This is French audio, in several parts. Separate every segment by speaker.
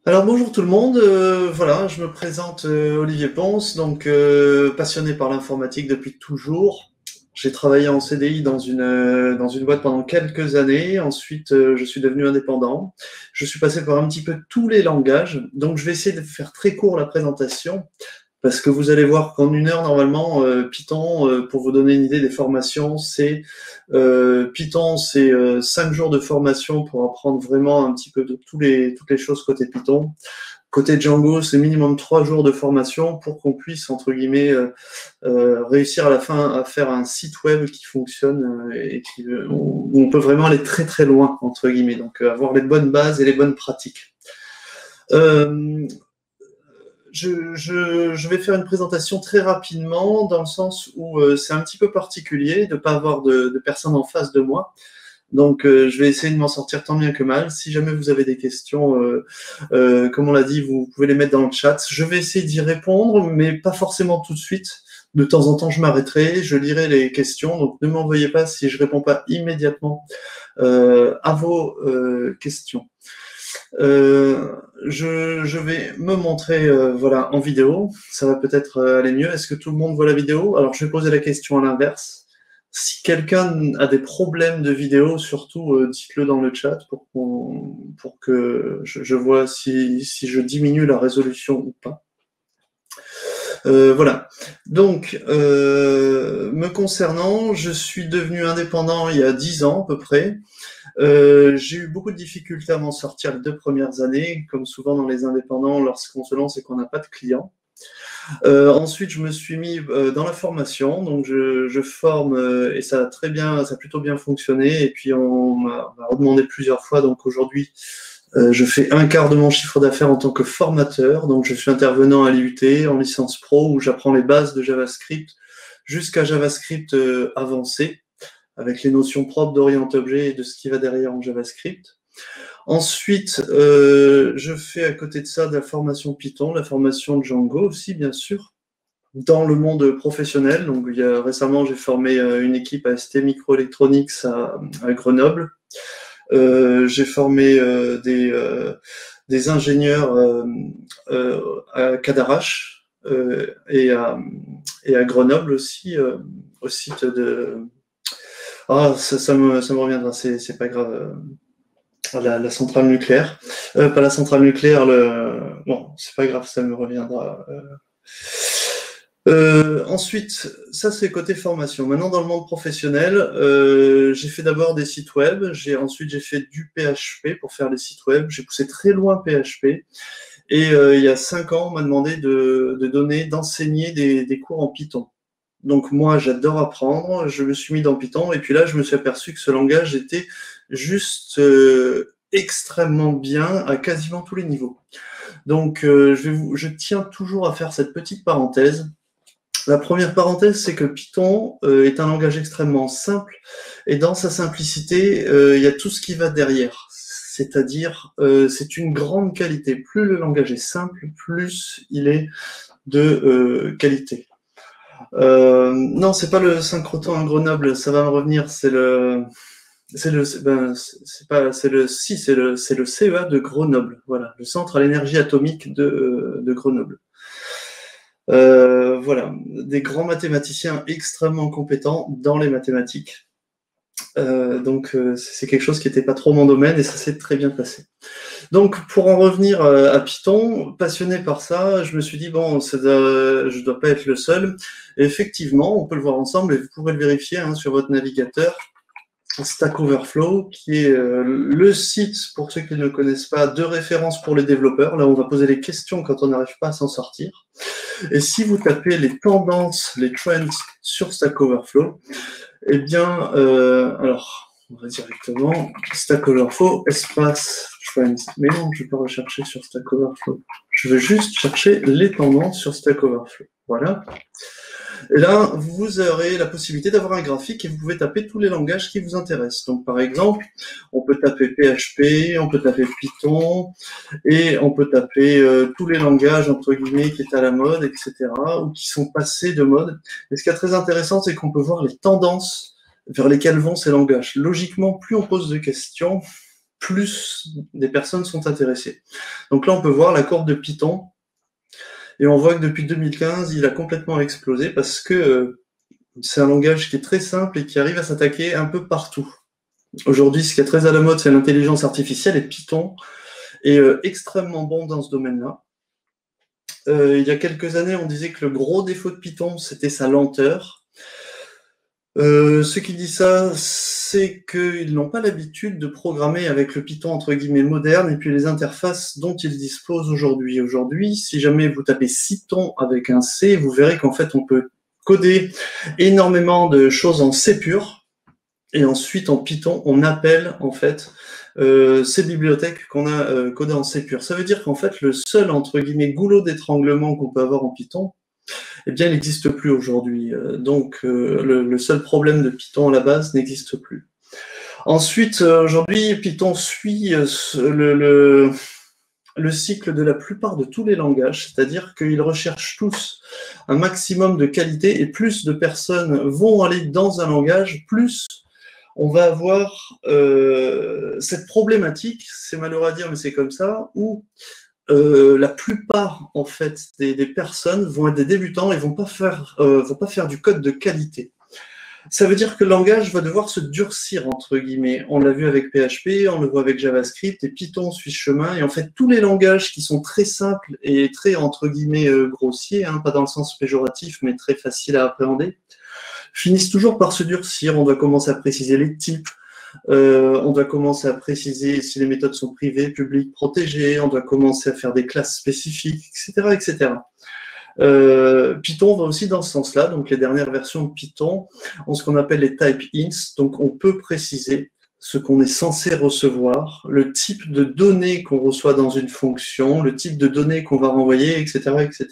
Speaker 1: Alors bonjour tout le monde, voilà, je me présente Olivier Ponce, donc passionné par l'informatique depuis toujours. J'ai travaillé en CDI dans une boîte pendant quelques années, ensuite je suis devenu indépendant. Je suis passé par un petit peu tous les langages, donc je vais essayer de faire très court la présentation. Parce que vous allez voir qu'en une heure, normalement, Python, pour vous donner une idée des formations, Python, c'est 5 jours de formation pour apprendre vraiment un petit peu de toutes les choses côté Python. Côté Django, c'est minimum 3 jours de formation pour qu'on puisse, entre guillemets, réussir à la fin à faire un site web qui fonctionne où on peut vraiment aller très très loin, entre guillemets. Donc avoir les bonnes bases et les bonnes pratiques. Euh, je vais faire une présentation très rapidement, dans le sens où c'est un petit peu particulier de ne pas avoir de personnes en face de moi. Donc, je vais essayer de m'en sortir tant bien que mal. Si jamais vous avez des questions, comme on l'a dit, vous pouvez les mettre dans le chat. Je vais essayer d'y répondre, mais pas forcément tout de suite. De temps en temps, je m'arrêterai, je lirai les questions. Donc, ne m'envoyez pas si je réponds pas immédiatement à vos questions. Je vais me montrer voilà, en vidéo. Ça va peut-être aller mieux. Est-ce que tout le monde voit la vidéo? Alors, je vais poser la question à l'inverse. Si quelqu'un a des problèmes de vidéo, surtout dites-le dans le chat pour que je vois si je diminue la résolution ou pas. Voilà. Donc, me concernant, je suis devenu indépendant il y a 10 ans à peu près. J'ai eu beaucoup de difficultés à m'en sortir les 2 premières années, comme souvent dans les indépendants lorsqu'on se lance et qu'on n'a pas de clients. Ensuite, je me suis mis dans la formation, donc je forme et ça a plutôt bien fonctionné. Et puis on m'a redemandé plusieurs fois, donc aujourd'hui, je fais un quart de mon chiffre d'affaires en tant que formateur. Donc je suis intervenant à l'IUT en licence pro où j'apprends les bases de JavaScript jusqu'à JavaScript avancé, avec les notions propres d'orient-objet et de ce qui va derrière en JavaScript. Ensuite, je fais à côté de ça de la formation Python, la formation Django aussi, bien sûr, dans le monde professionnel. Donc, récemment, j'ai formé une équipe à ST Microelectronics à Grenoble. J'ai formé des ingénieurs à Cadarache et à Grenoble aussi, au site de... Ah, ça me reviendra, c'est pas grave. La centrale nucléaire. Pas la centrale nucléaire, bon, c'est pas grave, ça me reviendra. Ensuite, ça c'est côté formation. Maintenant, dans le monde professionnel, j'ai fait d'abord des sites web. Ensuite, j'ai fait du PHP pour faire les sites web. J'ai poussé très loin PHP. Et il y a 5 ans, on m'a demandé d'enseigner des cours en Python. Donc moi, j'adore apprendre. Je me suis mis dans Python. Et puis là, je me suis aperçu que ce langage était juste extrêmement bien à quasiment tous les niveaux. Donc, je tiens toujours à faire cette petite parenthèse. La première parenthèse, c'est que Python est un langage extrêmement simple, et dans sa simplicité, il y a tout ce qui va derrière. C'est-à-dire, c'est une grande qualité. Plus le langage est simple, plus il est de qualité. Non, c'est pas le synchrotron à Grenoble, ça va me revenir, c'est le CEA de Grenoble, voilà, le centre à l'énergie atomique de Grenoble. Voilà, des grands mathématiciens extrêmement compétents dans les mathématiques. Donc c'est quelque chose qui n'était pas trop mon domaine et ça s'est très bien passé. Donc pour en revenir à Python, passionné par ça, je me suis dit bon, je dois pas être le seul. Et effectivement, on peut le voir ensemble et vous pourrez le vérifier sur votre navigateur. Stack Overflow, qui est le site, pour ceux qui ne le connaissent pas, de référence pour les développeurs. Là, on va poser les questions quand on n'arrive pas à s'en sortir. Et si vous tapez les tendances, les trends sur Stack Overflow, eh bien, alors, on va directement Stack Overflow, espace trends. Mais non, je ne vais pas rechercher sur Stack Overflow. Je veux juste chercher les tendances sur Stack Overflow. Voilà. Et là, vous aurez la possibilité d'avoir un graphique et vous pouvez taper tous les langages qui vous intéressent. Donc, par exemple, on peut taper PHP, on peut taper Python, et on peut taper tous les langages, entre guillemets, qui est à la mode, etc., ou qui sont passés de mode. Et ce qui est très intéressant, c'est qu'on peut voir les tendances vers lesquelles vont ces langages. Logiquement, plus on pose de questions, plus des personnes sont intéressées. Donc là, on peut voir la courbe de Python, et on voit que depuis 2015, il a complètement explosé parce que c'est un langage qui est très simple et qui arrive à s'attaquer un peu partout. Aujourd'hui, ce qui est très à la mode, c'est l'intelligence artificielle, et Python est extrêmement bon dans ce domaine-là. Il y a quelques années, on disait que le gros défaut de Python, c'était sa lenteur. Ceux qui disent ça, c'est qu'ils n'ont pas l'habitude de programmer avec le Python entre guillemets moderne et puis les interfaces dont ils disposent aujourd'hui. Aujourd'hui, si jamais vous tapez Cython avec un C, vous verrez qu'en fait, on peut coder énormément de choses en C pur, et ensuite en Python, on appelle en fait ces bibliothèques qu'on a codées en C pur. Ça veut dire qu'en fait, le seul entre guillemets goulot d'étranglement qu'on peut avoir en Python, eh bien, il n'existe plus aujourd'hui. Donc, le seul problème de Python à la base n'existe plus. Ensuite, aujourd'hui, Python suit le cycle de la plupart de tous les langages, c'est-à-dire qu'ils recherchent tous un maximum de qualité, et plus de personnes vont aller dans un langage, plus on va avoir cette problématique, c'est malheureux à dire, mais c'est comme ça, où la plupart en fait des personnes vont être des débutants et vont pas faire du code de qualité. Ça veut dire que le langage va devoir se durcir entre guillemets. On l'a vu avec PHP, on le voit avec JavaScript, et Python suit ce chemin. Et en fait, tous les langages qui sont très simples et très entre guillemets grossiers, hein, pas dans le sens péjoratif, mais très faciles à appréhender, finissent toujours par se durcir. On doit commencer à préciser les types. On doit commencer à préciser si les méthodes sont privées, publiques, protégées, on doit commencer à faire des classes spécifiques, etc. etc. Python va aussi dans ce sens-là, donc les dernières versions de Python ont ce qu'on appelle les type hints, donc on peut préciser ce qu'on est censé recevoir, le type de données qu'on reçoit dans une fonction, le type de données qu'on va renvoyer, etc. etc.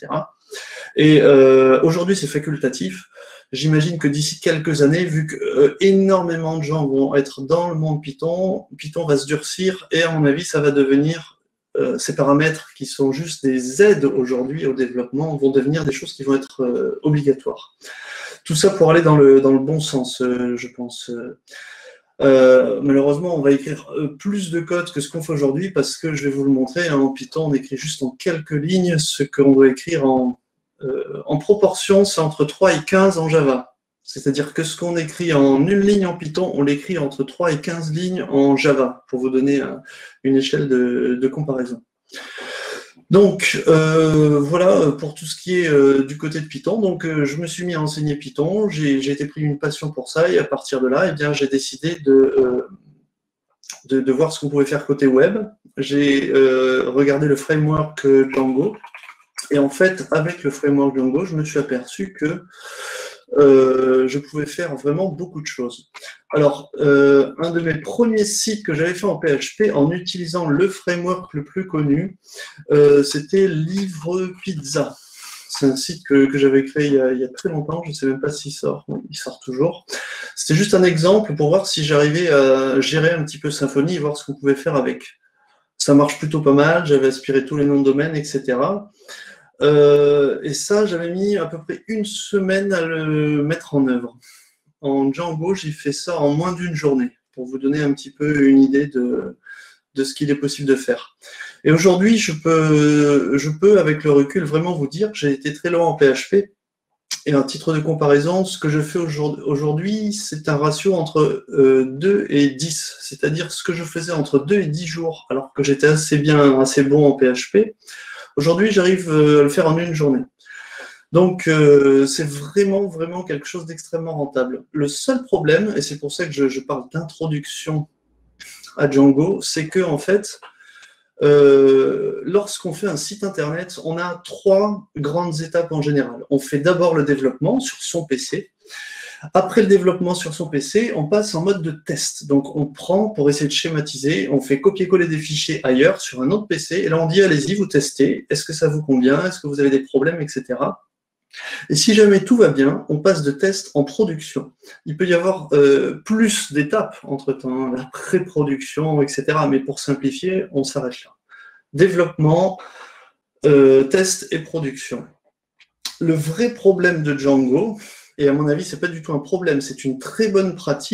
Speaker 1: Et aujourd'hui, c'est facultatif. J'imagine que d'ici quelques années, vu que énormément de gens vont être dans le monde Python, Python va se durcir, et à mon avis, ça va devenir, ces paramètres qui sont juste des aides aujourd'hui au développement, vont devenir des choses qui vont être obligatoires. Tout ça pour aller dans le bon sens, je pense. Malheureusement, on va écrire plus de code que ce qu'on fait aujourd'hui, parce que je vais vous le montrer, hein, en Python, on écrit juste en quelques lignes ce qu'on doit écrire en proportion, c'est entre 3 et 15 en Java. C'est-à-dire que ce qu'on écrit en une ligne en Python, on l'écrit entre 3 et 15 lignes en Java, pour vous donner une échelle de comparaison. Donc, voilà pour tout ce qui est du côté de Python. Donc, je me suis mis à enseigner Python, j'ai été pris une passion pour ça, et à partir de là, eh bien, j'ai décidé de voir ce qu'on pouvait faire côté web. J'ai regardé le framework Django. Et en fait, avec le framework Django, je me suis aperçu que je pouvais faire vraiment beaucoup de choses. Alors, un de mes premiers sites que j'avais fait en PHP en utilisant le framework le plus connu, c'était Livre Pizza. C'est un site que j'avais créé il y a très longtemps, je ne sais même pas s'il sort, il sort toujours. C'était juste un exemple pour voir si j'arrivais à gérer un petit peu Symfony et voir ce qu'on pouvait faire avec. Ça marche plutôt pas mal, j'avais aspiré tous les noms de domaine, etc. Et ça, j'avais mis à peu près une semaine à le mettre en œuvre. En Django, j'ai fait ça en moins d'une journée, pour vous donner un petit peu une idée de ce qu'il est possible de faire. Et aujourd'hui, je peux, avec le recul, vraiment vous dire que j'ai été très loin en PHP. Et à titre de comparaison, ce que je fais aujourd'hui, c'est un ratio entre 2 et 10. C'est-à-dire ce que je faisais entre 2 et 10 jours, alors que j'étais assez bon en PHP. Aujourd'hui, j'arrive à le faire en une journée. Donc, c'est vraiment, vraiment quelque chose d'extrêmement rentable. Le seul problème, et c'est pour ça que je parle d'introduction à Django, c'est que, en fait, lorsqu'on fait un site internet, on a 3 grandes étapes en général. On fait d'abord le développement sur son PC. Après le développement sur son PC, on passe en mode de test. Donc, on prend, pour essayer de schématiser, on fait copier-coller des fichiers ailleurs sur un autre PC, et là, on dit, allez-y, vous testez, est-ce que ça vous convient, est-ce que vous avez des problèmes, etc. Et si jamais tout va bien, on passe de test en production. Il peut y avoir plus d'étapes entre-temps, la pré-production, etc. Mais pour simplifier, on s'arrête là. Développement, test et production. Le vrai problème de Django, et à mon avis, ce n'est pas du tout un problème, c'est une très bonne pratique,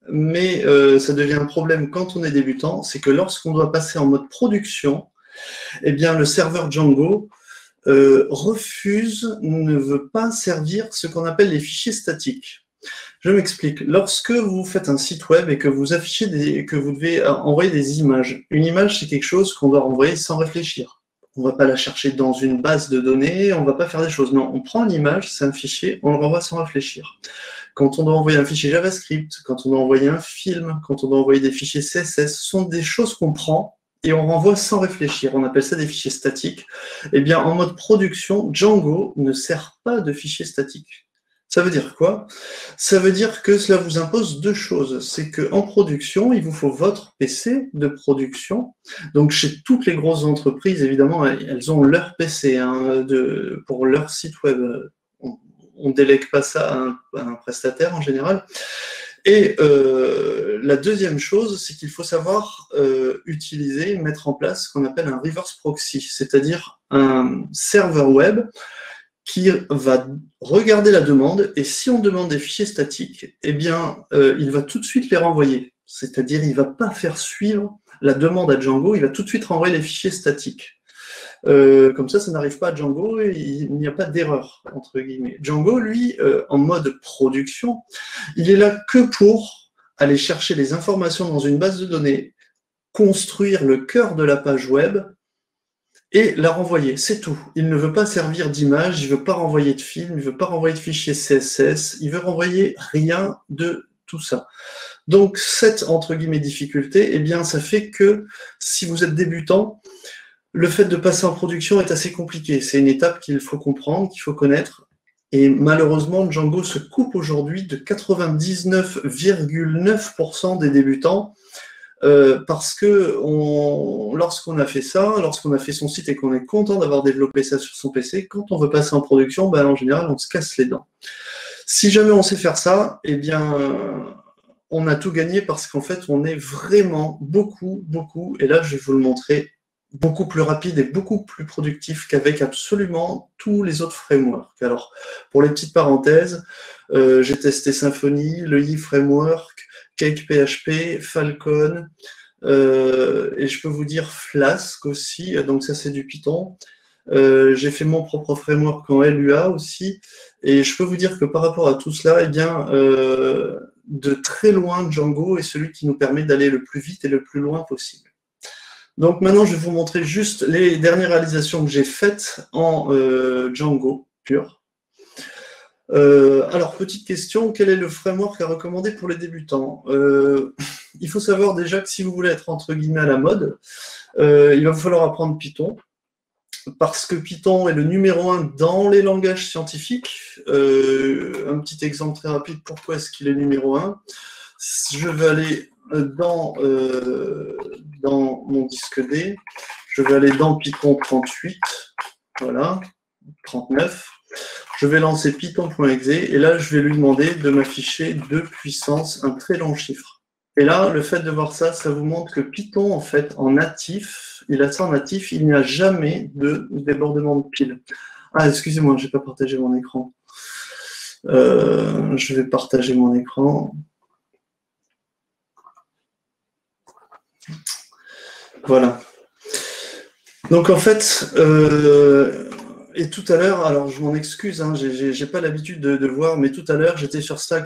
Speaker 1: mais ça devient un problème quand on est débutant, c'est que lorsqu'on doit passer en mode production, eh bien, le serveur Django refuse, ne veut pas servir ce qu'on appelle les fichiers statiques. Je m'explique. Lorsque vous faites un site web et que vous affichez que vous devez envoyer des images, une image, c'est quelque chose qu'on doit envoyer sans réfléchir. On ne va pas la chercher dans une base de données, on ne va pas faire des choses. Non, on prend l'image, c'est un fichier, on le renvoie sans réfléchir. Quand on doit envoyer un fichier JavaScript, quand on doit envoyer un film, quand on doit envoyer des fichiers CSS, ce sont des choses qu'on prend et on renvoie sans réfléchir. On appelle ça des fichiers statiques. Eh bien, en mode production, Django ne sert pas de fichiers statiques. Ça veut dire quoi? Ça veut dire que cela vous impose deux choses. C'est qu'en production, il vous faut votre PC de production. Donc, chez toutes les grosses entreprises, évidemment, elles ont leur PC pour leur site web. On ne délègue pas ça à un prestataire en général. Et la deuxième chose, c'est qu'il faut savoir utiliser, mettre en place ce qu'on appelle un reverse proxy, c'est-à-dire un serveur web qui va regarder la demande, et si on demande des fichiers statiques, eh bien, il va tout de suite les renvoyer. C'est-à-dire, il ne va pas faire suivre la demande à Django, il va tout de suite renvoyer les fichiers statiques. Comme ça n'arrive pas à Django, et il n'y a pas d'erreur, entre guillemets. Django, lui, en mode production, il est là que pour aller chercher les informations dans une base de données, construire le cœur de la page web, et la renvoyer, c'est tout. Il ne veut pas servir d'image, il ne veut pas renvoyer de film, il ne veut pas renvoyer de fichiers CSS, il veut renvoyer rien de tout ça. Donc, cette, entre guillemets, difficulté, eh bien, ça fait que si vous êtes débutant, le fait de passer en production est assez compliqué. C'est une étape qu'il faut comprendre, qu'il faut connaître. Et malheureusement, Django se coupe aujourd'hui de 99,9% des débutants parce que lorsqu'on a fait ça, lorsqu'on a fait son site et qu'on est content d'avoir développé ça sur son PC, quand on veut passer en production, ben, en général, on se casse les dents. Si jamais on sait faire ça, eh bien, on a tout gagné parce qu'en fait, on est vraiment beaucoup, et là, je vais vous le montrer, beaucoup plus rapide et beaucoup plus productif qu'avec absolument tous les autres frameworks. Alors, pour les petites parenthèses, j'ai testé Symfony, le i-framework, CakePHP, Falcon, et je peux vous dire Flask aussi, donc ça c'est du Python. J'ai fait mon propre framework en Lua aussi, et je peux vous dire que par rapport à tout cela, eh bien, de très loin, Django est celui qui nous permet d'aller le plus vite et le plus loin possible. Donc maintenant, je vais vous montrer juste les dernières réalisations que j'ai faites en Django pur. Alors, petite question, quel est le framework à recommander pour les débutants? Il faut savoir déjà que si vous voulez être entre guillemets à la mode, il va vous falloir apprendre Python, parce que Python est le numéro 1 dans les langages scientifiques. Un petit exemple très rapide, pourquoi est-ce qu'il est numéro 1? Je vais aller dans mon disque D, je vais aller dans Python 38, voilà, 39. Je vais lancer python.exe et là, je vais lui demander de m'afficher 2 puissance, un très long chiffre. Et là, le fait de voir ça, ça vous montre que Python, en fait, en natif, il a ça en natif, il n'y a jamais de débordement de pile. Ah, excusez-moi, je n'ai pas partagé mon écran. Je vais partager mon écran. Voilà. Donc, en fait, et tout à l'heure, alors je m'en excuse, hein, j'ai pas l'habitude de voir, mais tout à l'heure, j'étais sur Stack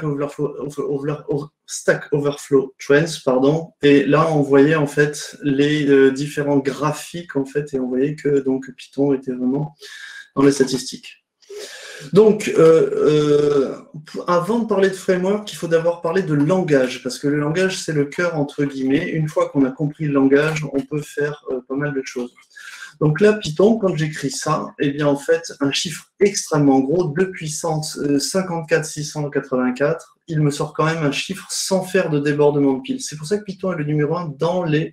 Speaker 1: Overflow Trends, pardon, et là, on voyait en fait les différents graphiques, en fait, et on voyait que donc Python était vraiment dans les statistiques. Donc, avant de parler de framework, il faut d'abord parler de langage, parce que le langage, c'est le cœur, entre guillemets. Une fois qu'on a compris le langage, on peut faire pas mal de choses. Donc là, Python, quand j'écris ça, eh bien, en fait, un chiffre extrêmement gros, 2 puissance 54 684, il me sort quand même un chiffre sans faire de débordement de pile. C'est pour ça que Python est le numéro 1 dans les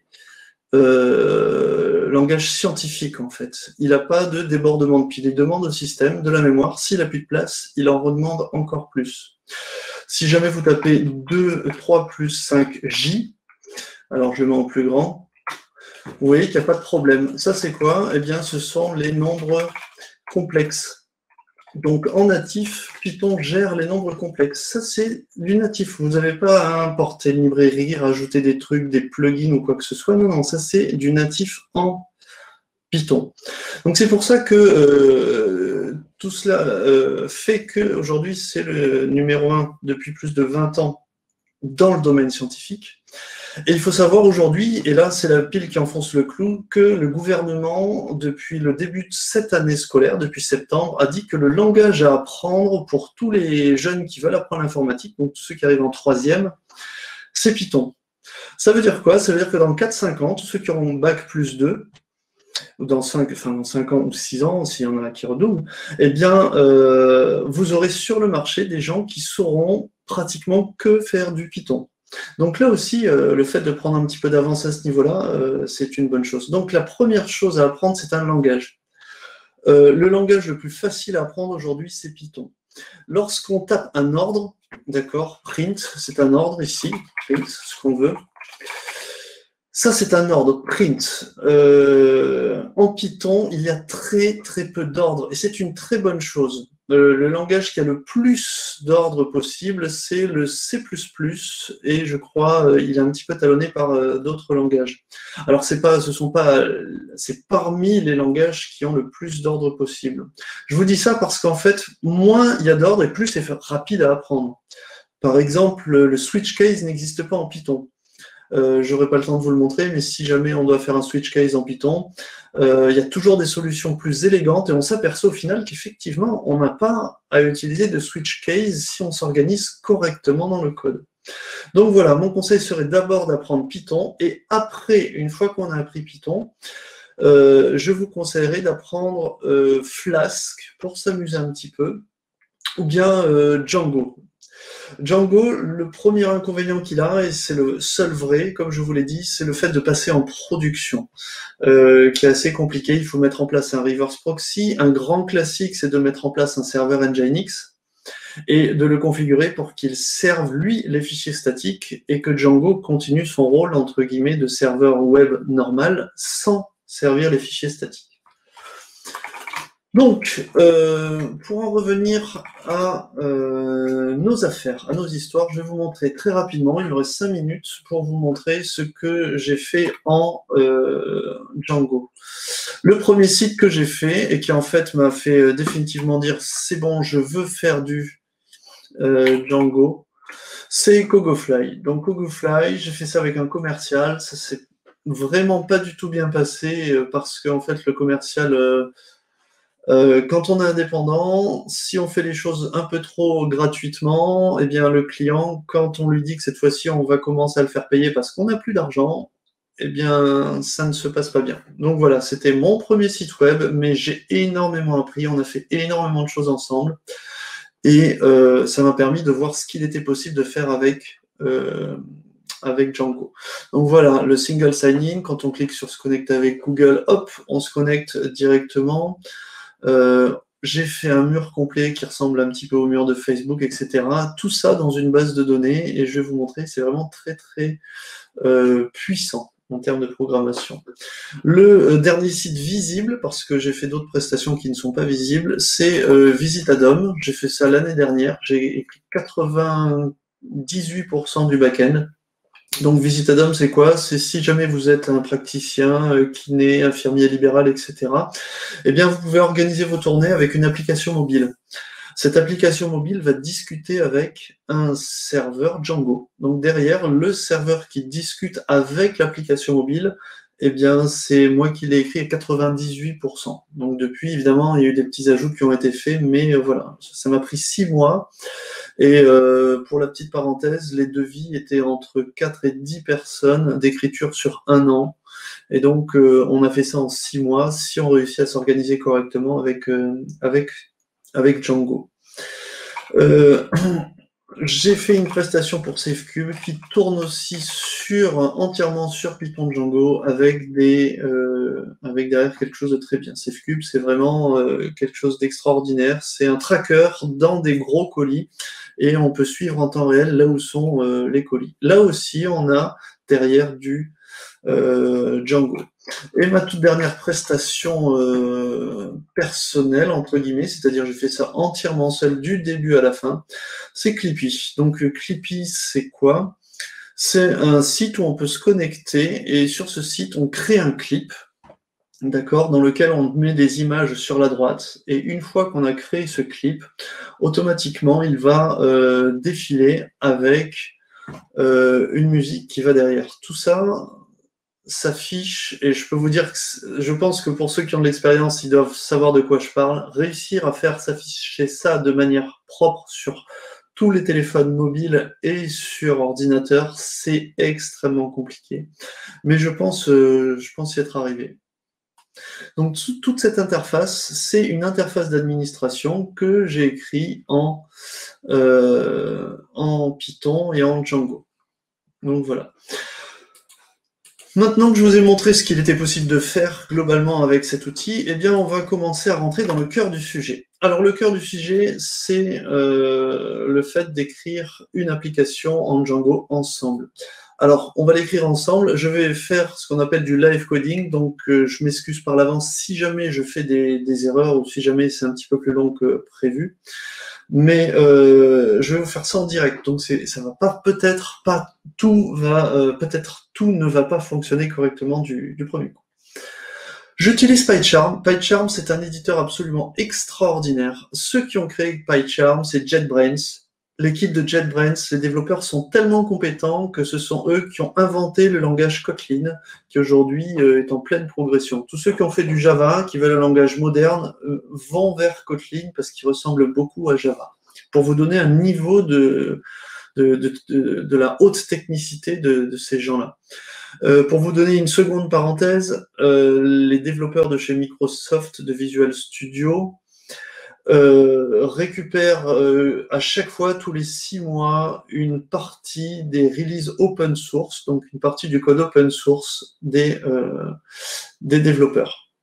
Speaker 1: langages scientifiques, en fait. Il n'a pas de débordement de pile. Il demande au système de la mémoire. S'il n'a plus de place, il en redemande encore plus. Si jamais vous tapez 3 plus 5 J, alors je mets en plus grand, vous voyez qu'il n'y a pas de problème. Ça, c'est quoi? Eh bien, ce sont les nombres complexes. Donc, en natif, Python gère les nombres complexes. Ça, c'est du natif. Vous n'avez pas à importer une librairie, rajouter des trucs, des plugins ou quoi que ce soit. Non, non, ça, c'est du natif en Python. Donc, c'est pour ça que tout cela fait qu'aujourd'hui, c'est le numéro 1 depuis plus de 20 ans dans le domaine scientifique. Et il faut savoir aujourd'hui, et là c'est la pile qui enfonce le clou, que le gouvernement, depuis le début de cette année scolaire, depuis septembre, a dit que le langage à apprendre pour tous les jeunes qui veulent apprendre l'informatique, donc ceux qui arrivent en 3e, c'est Python. Ça veut dire quoi? Ça veut dire que dans 4-5 ans, tous ceux qui auront bac plus 2, ou dans 5 ans ou 6 ans, s'il y en a qui redoublent, eh bien, vous aurez sur le marché des gens qui sauront pratiquement que faire du Python. Donc là aussi, le fait de prendre un petit peu d'avance à ce niveau-là, c'est une bonne chose. Donc la première chose à apprendre, c'est un langage. Le langage le plus facile à apprendre aujourd'hui, c'est Python. Lorsqu'on tape un ordre, d'accord, print, c'est un ordre ici, print, ce qu'on veut. Ça, c'est un ordre print. En Python, il y a très très peu d'ordres et c'est une très bonne chose. Le langage qui a le plus d'ordres possible, c'est le C++ et je crois il est un petit peu talonné par d'autres langages. Alors c'est parmi les langages qui ont le plus d'ordres possible. Je vous dis ça parce qu'en fait, moins il y a d'ordres et plus c'est rapide à apprendre. Par exemple, le switch case n'existe pas en Python. J'aurai pas le temps de vous le montrer, mais si jamais on doit faire un switch case en Python, il y a toujours des solutions plus élégantes et on s'aperçoit au final qu'effectivement, on n'a pas à utiliser de switch case si on s'organise correctement dans le code. Donc voilà, mon conseil serait d'abord d'apprendre Python et après, une fois qu'on a appris Python, je vous conseillerais d'apprendre Flask pour s'amuser un petit peu, ou bien Django. Django, le premier inconvénient qu'il a, et c'est le seul vrai, comme je vous l'ai dit, c'est le fait de passer en production, qui est assez compliqué. Il faut mettre en place un reverse proxy. Un grand classique, c'est de mettre en place un serveur Nginx et de le configurer pour qu'il serve, lui, les fichiers statiques et que Django continue son rôle, entre guillemets, de serveur web normal sans servir les fichiers statiques. Donc, pour en revenir à nos affaires, à nos histoires, je vais vous montrer très rapidement, il me reste 5 minutes pour vous montrer ce que j'ai fait en Django. Le premier site que j'ai fait, et qui en fait m'a fait définitivement dire c'est bon, je veux faire du Django, c'est Cogofly. Donc Cogofly, j'ai fait ça avec un commercial, ça s'est vraiment pas du tout bien passé, parce qu'en fait le commercial... quand on est indépendant, si on fait les choses un peu trop gratuitement, eh bien le client, quand on lui dit que cette fois-ci on va commencer à le faire payer parce qu'on n'a plus d'argent, eh bien ça ne se passe pas bien. Donc voilà, c'était mon premier site web, mais j'ai énormément appris, on a fait énormément de choses ensemble, et ça m'a permis de voir ce qu'il était possible de faire avec Django. Donc voilà, le single sign-in, quand on clique sur se connecter avec Google, hop, on se connecte directement. J'ai fait un mur complet qui ressemble un petit peu au mur de Facebook, etc. Tout ça dans une base de données, et je vais vous montrer, c'est vraiment très très puissant en termes de programmation. Le dernier site visible, parce que j'ai fait d'autres prestations qui ne sont pas visibles, c'est Visitadom. J'ai fait ça l'année dernière, j'ai écrit 98% du back-end. Donc Visitadom, c'est quoi? C'est si jamais vous êtes un praticien, kiné, infirmier libéral, etc., eh bien vous pouvez organiser vos tournées avec une application mobile. Cette application mobile va discuter avec un serveur Django. Donc derrière, le serveur qui discute avec l'application mobile, eh bien c'est moi qui l'ai écrit à 98%. Donc depuis, évidemment, il y a eu des petits ajouts qui ont été faits, mais voilà, ça m'a pris 6 mois. Et pour la petite parenthèse, les devis étaient entre 4 et 10 personnes d'écriture sur 1 an. Et donc, on a fait ça en 6 mois, si on réussit à s'organiser correctement avec Django. J'ai fait une prestation pour SafeCube qui tourne aussi entièrement sur Python Django avec derrière quelque chose de très bien. SafeCube, c'est vraiment quelque chose d'extraordinaire. C'est un tracker dans des gros colis et on peut suivre en temps réel là où sont les colis. Là aussi, on a derrière du Django. Et ma toute dernière prestation personnelle, entre guillemets, c'est-à-dire j'ai fait ça entièrement seul du début à la fin, c'est Clippy. Donc Clippy, c'est quoi? C'est un site où on peut se connecter et sur ce site, on crée un clip, d'accord, dans lequel on met des images sur la droite. Et une fois qu'on a créé ce clip, automatiquement, il va défiler avec une musique qui va derrière. Tout ça s'affiche, et je peux vous dire que je pense que pour ceux qui ont de l'expérience, ils doivent savoir de quoi je parle. Réussir à faire s'afficher ça de manière propre sur tous les téléphones mobiles et sur ordinateur, c'est extrêmement compliqué. Mais je pense y être arrivé. Donc toute cette interface, c'est une interface d'administration que j'ai écrit en Python et en Django. Donc voilà. Maintenant que je vous ai montré ce qu'il était possible de faire globalement avec cet outil, eh bien on va commencer à rentrer dans le cœur du sujet. Alors le cœur du sujet, c'est le fait d'écrire une application en Django ensemble. Alors on va l'écrire ensemble, je vais faire ce qu'on appelle du live coding, donc je m'excuse par l'avance si jamais je fais des erreurs ou si jamais c'est un petit peu plus long que prévu. Mais je vais vous faire ça en direct, donc ça va pas peut-être tout ne va pas fonctionner correctement du premier coup. J'utilise PyCharm. PyCharm, c'est un éditeur absolument extraordinaire. Ceux qui ont créé PyCharm, c'est JetBrains. L'équipe de JetBrains, les développeurs sont tellement compétents que ce sont eux qui ont inventé le langage Kotlin, qui aujourd'hui est en pleine progression. Tous ceux qui ont fait du Java, qui veulent un langage moderne, vont vers Kotlin parce qu'il ressemble beaucoup à Java. Pour vous donner un niveau de la haute technicité de ces gens-là. Pour vous donner une seconde parenthèse, les développeurs de chez Microsoft de Visual Studio récupèrent à chaque fois, tous les 6 mois, une partie des releases open source, donc une partie du code open source des développeurs.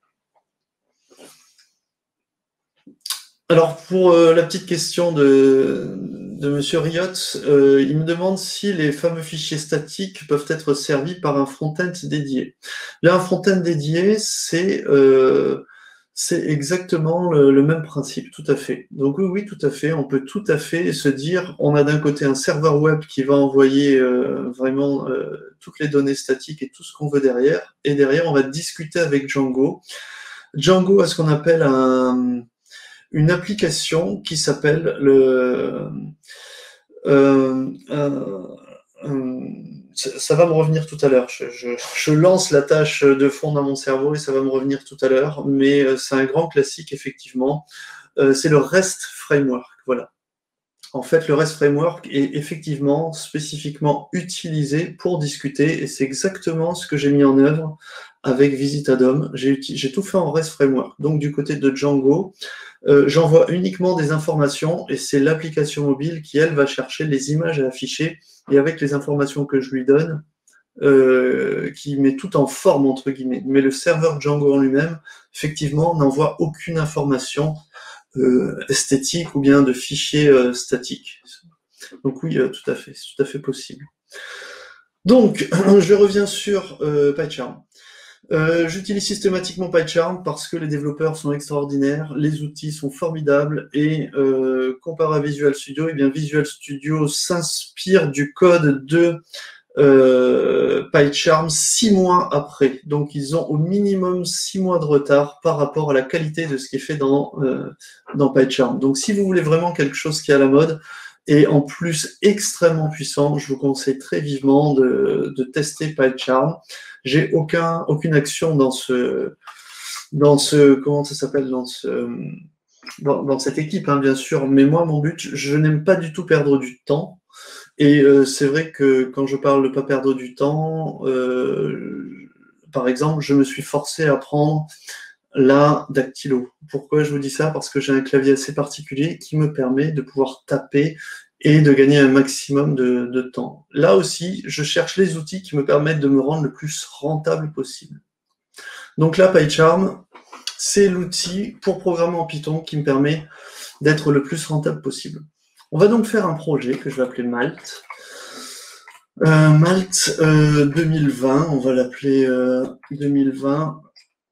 Speaker 1: Alors, pour la petite question de Monsieur Riot, il me demande si les fameux fichiers statiques peuvent être servis par un front-end dédié. Bien, un front-end dédié, c'est exactement le même principe, tout à fait. Donc oui, tout à fait, on peut tout à fait se dire, on a d'un côté un serveur web qui va envoyer vraiment toutes les données statiques et tout ce qu'on veut derrière, et derrière, on va discuter avec Django. Django a ce qu'on appelle une application qui s'appelle ça va me revenir tout à l'heure. Je lance la tâche de fond dans mon cerveau et ça va me revenir tout à l'heure, mais c'est un grand classique, effectivement. C'est le REST Framework, voilà. En fait, le REST Framework est effectivement spécifiquement utilisé pour discuter, et c'est exactement ce que j'ai mis en œuvre avec Visitadom. J'ai tout fait en REST Framework. Donc, du côté de Django, j'envoie uniquement des informations, et c'est l'application mobile qui, elle, va chercher les images à afficher, et avec les informations que je lui donne, qui met tout en forme, entre guillemets. Mais le serveur Django en lui-même, effectivement, n'envoie aucune information esthétique ou bien de fichiers statiques. Donc oui, tout à fait, c'est tout à fait possible. Donc, je reviens sur PyCharm. J'utilise systématiquement PyCharm parce que les développeurs sont extraordinaires, les outils sont formidables, et comparé à Visual Studio, eh bien Visual Studio s'inspire du code de PyCharm 6 mois après. Donc ils ont au minimum 6 mois de retard par rapport à la qualité de ce qui est fait dans PyCharm. Donc si vous voulez vraiment quelque chose qui est à la mode, et en plus extrêmement puissant, je vous conseille très vivement de tester PyCharm. J'ai aucune action dans comment ça s'appelle, dans cette équipe, hein, bien sûr, mais moi, mon but, je n'aime pas du tout perdre du temps. Et c'est vrai que quand je parle de pas perdre du temps, par exemple, je me suis forcé à prendre la dactylo. Pourquoi je vous dis ça? Parce que j'ai un clavier assez particulier qui me permet de pouvoir taper et de gagner un maximum de temps. Là aussi, je cherche les outils qui me permettent de me rendre le plus rentable possible. Donc là, PyCharm, c'est l'outil pour programmer en Python qui me permet d'être le plus rentable possible. On va donc faire un projet que je vais appeler Malte. Malte 2020, on va l'appeler 2020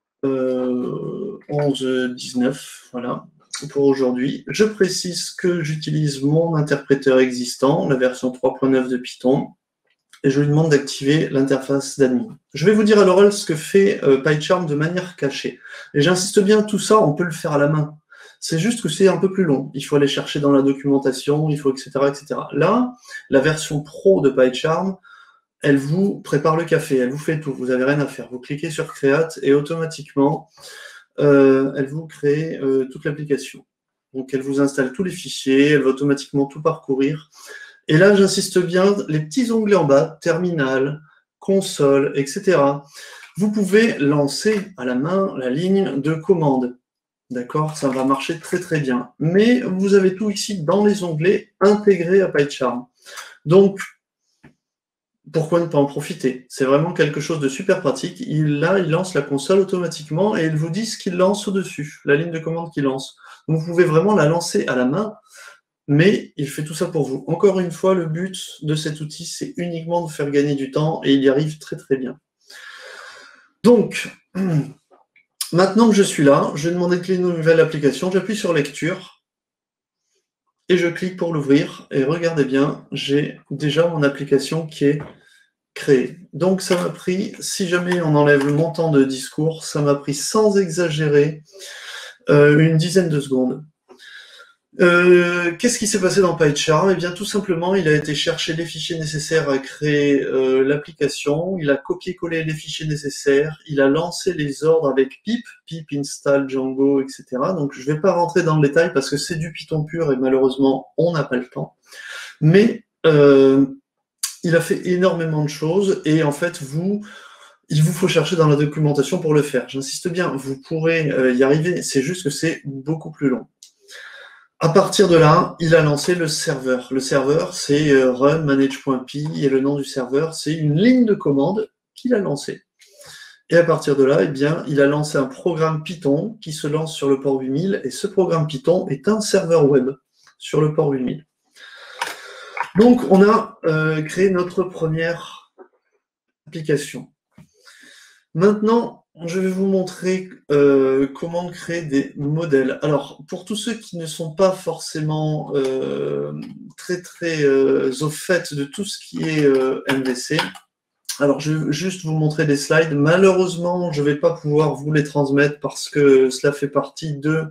Speaker 1: 11-19, voilà, pour aujourd'hui. Je précise que j'utilise mon interpréteur existant, la version 3.9 de Python, et je lui demande d'activer l'interface d'admin. Je vais vous dire à l'oral ce que fait PyCharm de manière cachée. Et j'insiste bien, tout ça, on peut le faire à la main. C'est juste que c'est un peu plus long. Il faut aller chercher dans la documentation, il faut etc., etc. Là, la version pro de PyCharm, elle vous prépare le café, elle vous fait tout, vous n'avez rien à faire. Vous cliquez sur Create et automatiquement, elle vous crée toute l'application. Donc elle vous installe tous les fichiers, elle va automatiquement tout parcourir. Et là, j'insiste bien, les petits onglets en bas, terminal, console, etc. Vous pouvez lancer à la main la ligne de commande. D'accord, ça va marcher très très bien. Mais vous avez tout ici dans les onglets intégrés à PyCharm. Donc, pourquoi ne pas en profiter? C'est vraiment quelque chose de super pratique. Là, il lance la console automatiquement et il vous dit ce qu'il lance au-dessus, la ligne de commande qu'il lance. Donc, vous pouvez vraiment la lancer à la main, mais il fait tout ça pour vous. Encore une fois, le but de cet outil, c'est uniquement de faire gagner du temps et il y arrive très très bien. Donc, maintenant que je suis là, je vais demander de créer une nouvelle application. J'appuie sur lecture et je clique pour l'ouvrir. Et regardez bien, j'ai déjà mon application qui est créée. Donc ça m'a pris, si jamais on enlève le montant de discours, ça m'a pris sans exagérer une dizaine de secondes. Qu'est-ce qui s'est passé dans PyCharm? Eh bien, tout simplement, il a été chercher les fichiers nécessaires à créer l'application, il a copié-collé les fichiers nécessaires, il a lancé les ordres avec pip install Django, etc. Donc, je ne vais pas rentrer dans le détail parce que c'est du Python pur et malheureusement, on n'a pas le temps. Mais il a fait énormément de choses et en fait, il vous faut chercher dans la documentation pour le faire. J'insiste bien, vous pourrez y arriver, c'est juste que c'est beaucoup plus long. À partir de là, il a lancé le serveur. Le serveur, c'est run manage.py et le nom du serveur, c'est une ligne de commande qu'il a lancée. Et à partir de là, eh bien, il a lancé un programme Python qui se lance sur le port 8000 et ce programme Python est un serveur web sur le port 8000. Donc, on a créé notre première application. Maintenant, je vais vous montrer comment créer des modèles. Alors, pour tous ceux qui ne sont pas forcément très au fait de tout ce qui est MVC, alors je vais juste vous montrer des slides. Malheureusement, je ne vais pas pouvoir vous les transmettre parce que cela fait partie de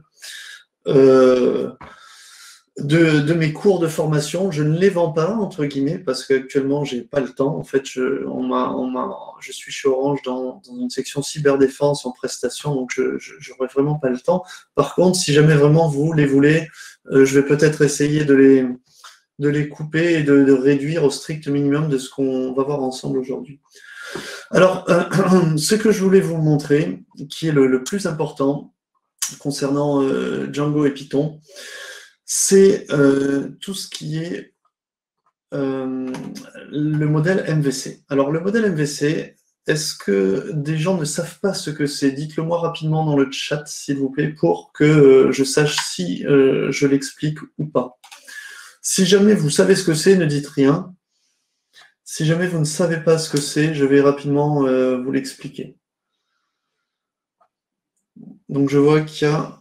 Speaker 1: mes cours de formation. Je ne les vends pas, entre guillemets, parce qu'actuellement, j'ai pas le temps. En fait, je suis chez Orange dans une section cyberdéfense en prestation, donc je n'aurai vraiment pas le temps. Par contre, si jamais vraiment vous les voulez, je vais peut-être essayer de les couper et de réduire au strict minimum de ce qu'on va voir ensemble aujourd'hui. Alors, ce que je voulais vous montrer, qui est le plus important concernant Django et Python, c'est tout ce qui est le modèle MVC. Alors, le modèle MVC, est-ce que des gens ne savent pas ce que c'est? Dites-le moi rapidement dans le chat, s'il vous plaît, pour que je sache si je l'explique ou pas. Si jamais vous savez ce que c'est, ne dites rien. Si jamais vous ne savez pas ce que c'est, je vais rapidement vous l'expliquer. Donc, je vois qu'il y a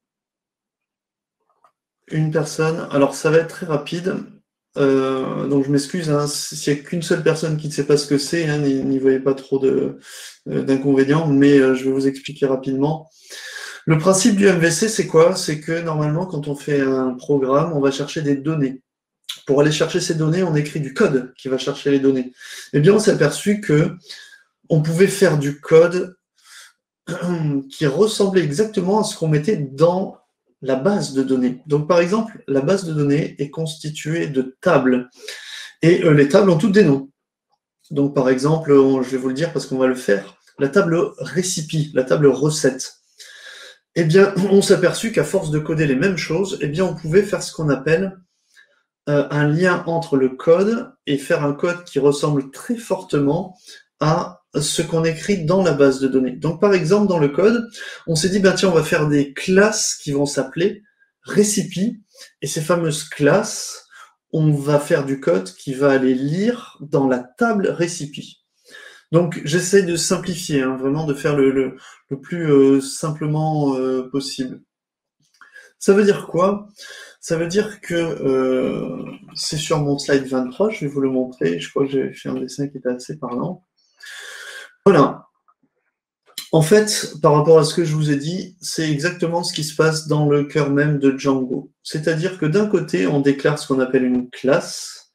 Speaker 1: une personne. Alors, ça va être très rapide. Donc, je m'excuse. Hein, s'il n'y a qu'une seule personne qui ne sait pas ce que c'est, hein, n'y voyez pas trop d'inconvénients, mais je vais vous expliquer rapidement. Le principe du MVC, c'est quoi? C'est que normalement, quand on fait un programme, on va chercher des données. Pour aller chercher ces données, on écrit du code qui va chercher les données. Eh bien, on s'est aperçu que on pouvait faire du code qui ressemblait exactement à ce qu'on mettait dans la base de données. Donc, par exemple, la base de données est constituée de tables. Et les tables ont toutes des noms. Donc, par exemple, je vais vous le dire parce qu'on va le faire, la table recipe, la table recette. Eh bien, on s'est aperçu qu'à force de coder les mêmes choses, eh bien, on pouvait faire ce qu'on appelle un lien entre le code et faire un code qui ressemble très fortement à ce qu'on écrit dans la base de données. Donc, par exemple, dans le code, on s'est dit, tiens, on va faire des classes qui vont s'appeler recipe, et ces fameuses classes, on va faire du code qui va aller lire dans la table recipe. Donc, j'essaie de simplifier, hein, vraiment de faire le plus simplement possible. Ça veut dire quoi? Ça veut dire que c'est sur mon slide 23, je vais vous le montrer. Je crois que j'ai fait un dessin qui était assez parlant. Voilà. En fait, par rapport à ce que je vous ai dit, c'est exactement ce qui se passe dans le cœur même de Django. C'est-à-dire que d'un côté, on déclare ce qu'on appelle une classe.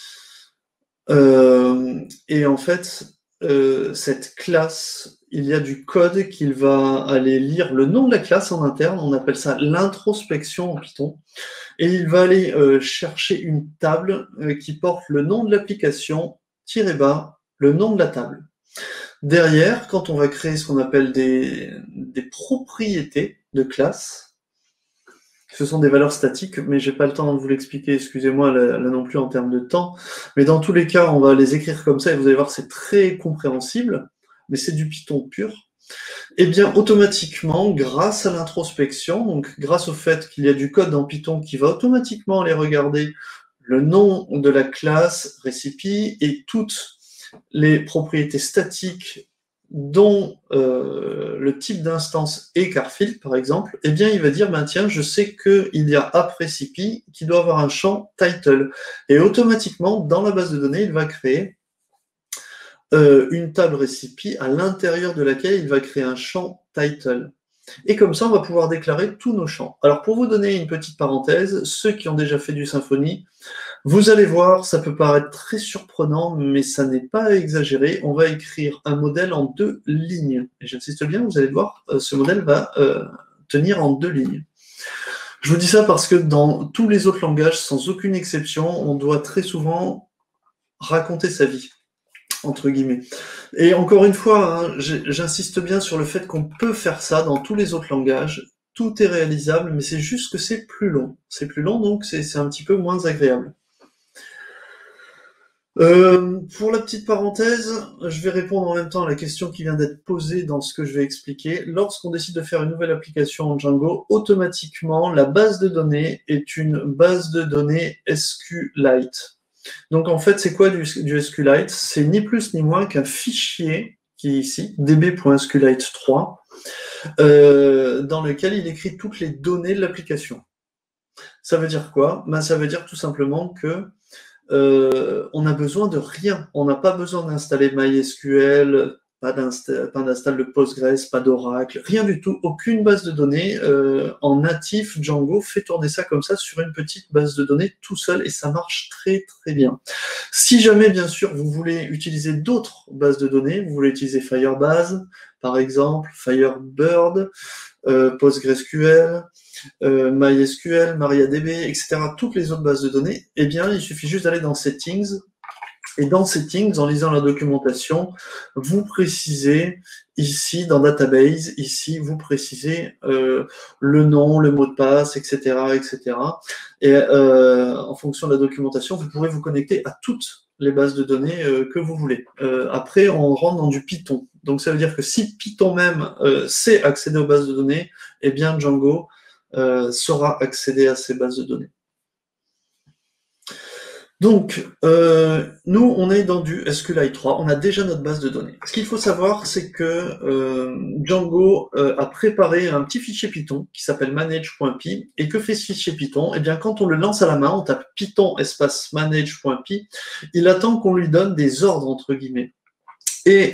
Speaker 1: Et en fait, cette classe, il y a du code qu'il va aller lire le nom de la classe en interne. On appelle ça l'introspection en Python. Et il va aller chercher une table qui porte le nom de l'application, tiré bas, le nom de la table. Derrière, quand on va créer ce qu'on appelle des propriétés de classe, ce sont des valeurs statiques, mais j'ai pas le temps de vous l'expliquer, excusez-moi là non plus en termes de temps, mais dans tous les cas, on va les écrire comme ça et vous allez voir, c'est très compréhensible, mais c'est du Python pur. Eh bien, automatiquement, grâce à l'introspection, donc grâce au fait qu'il y a du code dans Python qui va automatiquement aller regarder le nom de la classe recipe et toutes les propriétés statiques dont le type d'instance est Carfield, par exemple, eh bien, il va dire, ben, tiens, je sais qu'il y a app_recipe qui doit avoir un champ title. Et automatiquement, dans la base de données, il va créer une table recipe à l'intérieur de laquelle il va créer un champ title. Et comme ça, on va pouvoir déclarer tous nos champs. Alors, pour vous donner une petite parenthèse, ceux qui ont déjà fait du Symfony, vous allez voir, ça peut paraître très surprenant, mais ça n'est pas exagéré. On va écrire un modèle en 2 lignes. Et j'insiste bien, vous allez voir, ce modèle va tenir en 2 lignes. Je vous dis ça parce que dans tous les autres langages, sans aucune exception, on doit très souvent raconter sa vie, entre guillemets. Et encore une fois, hein, j'insiste bien sur le fait qu'on peut faire ça dans tous les autres langages. Tout est réalisable, mais c'est juste que c'est plus long. C'est plus long, donc c'est un petit peu moins agréable. Pour la petite parenthèse, je vais répondre en même temps à la question qui vient d'être posée dans ce que je vais expliquer. Lorsqu'on décide de faire une nouvelle application en Django, automatiquement, la base de données est une base de données SQLite. Donc en fait, c'est quoi du SQLite? C'est ni plus ni moins qu'un fichier qui est ici, db.sqlite3, dans lequel il écrit toutes les données de l'application. Ça veut dire quoi? Ben, ça veut dire tout simplement que on n'a besoin de rien. On n'a pas besoin d'installer MySQL, pas d'install de Postgres, pas d'Oracle, rien du tout. Aucune base de données en natif Django fait tourner ça comme ça sur une petite base de données tout seul et ça marche très très bien. Si jamais, bien sûr, vous voulez utiliser d'autres bases de données, vous voulez utiliser Firebase, par exemple, Firebird, PostgreSQL, MySQL, MariaDB, etc., toutes les autres bases de données, eh bien, il suffit juste d'aller dans Settings, et dans Settings, en lisant la documentation, vous précisez ici, dans Database, ici, vous précisez le nom, le mot de passe, etc., etc. Et en fonction de la documentation, vous pourrez vous connecter à toutes les bases de données que vous voulez. Après, on rentre dans du Python. Donc, ça veut dire que si Python même sait accéder aux bases de données, eh bien, Django saura accéder à ces bases de données. Donc, nous, on est dans du SQLite 3, on a déjà notre base de données. Ce qu'il faut savoir, c'est que Django a préparé un petit fichier Python qui s'appelle manage.py, et que fait ce fichier Python? Eh bien, quand on le lance à la main, on tape Python espace manage.py, il attend qu'on lui donne des ordres, entre guillemets. Et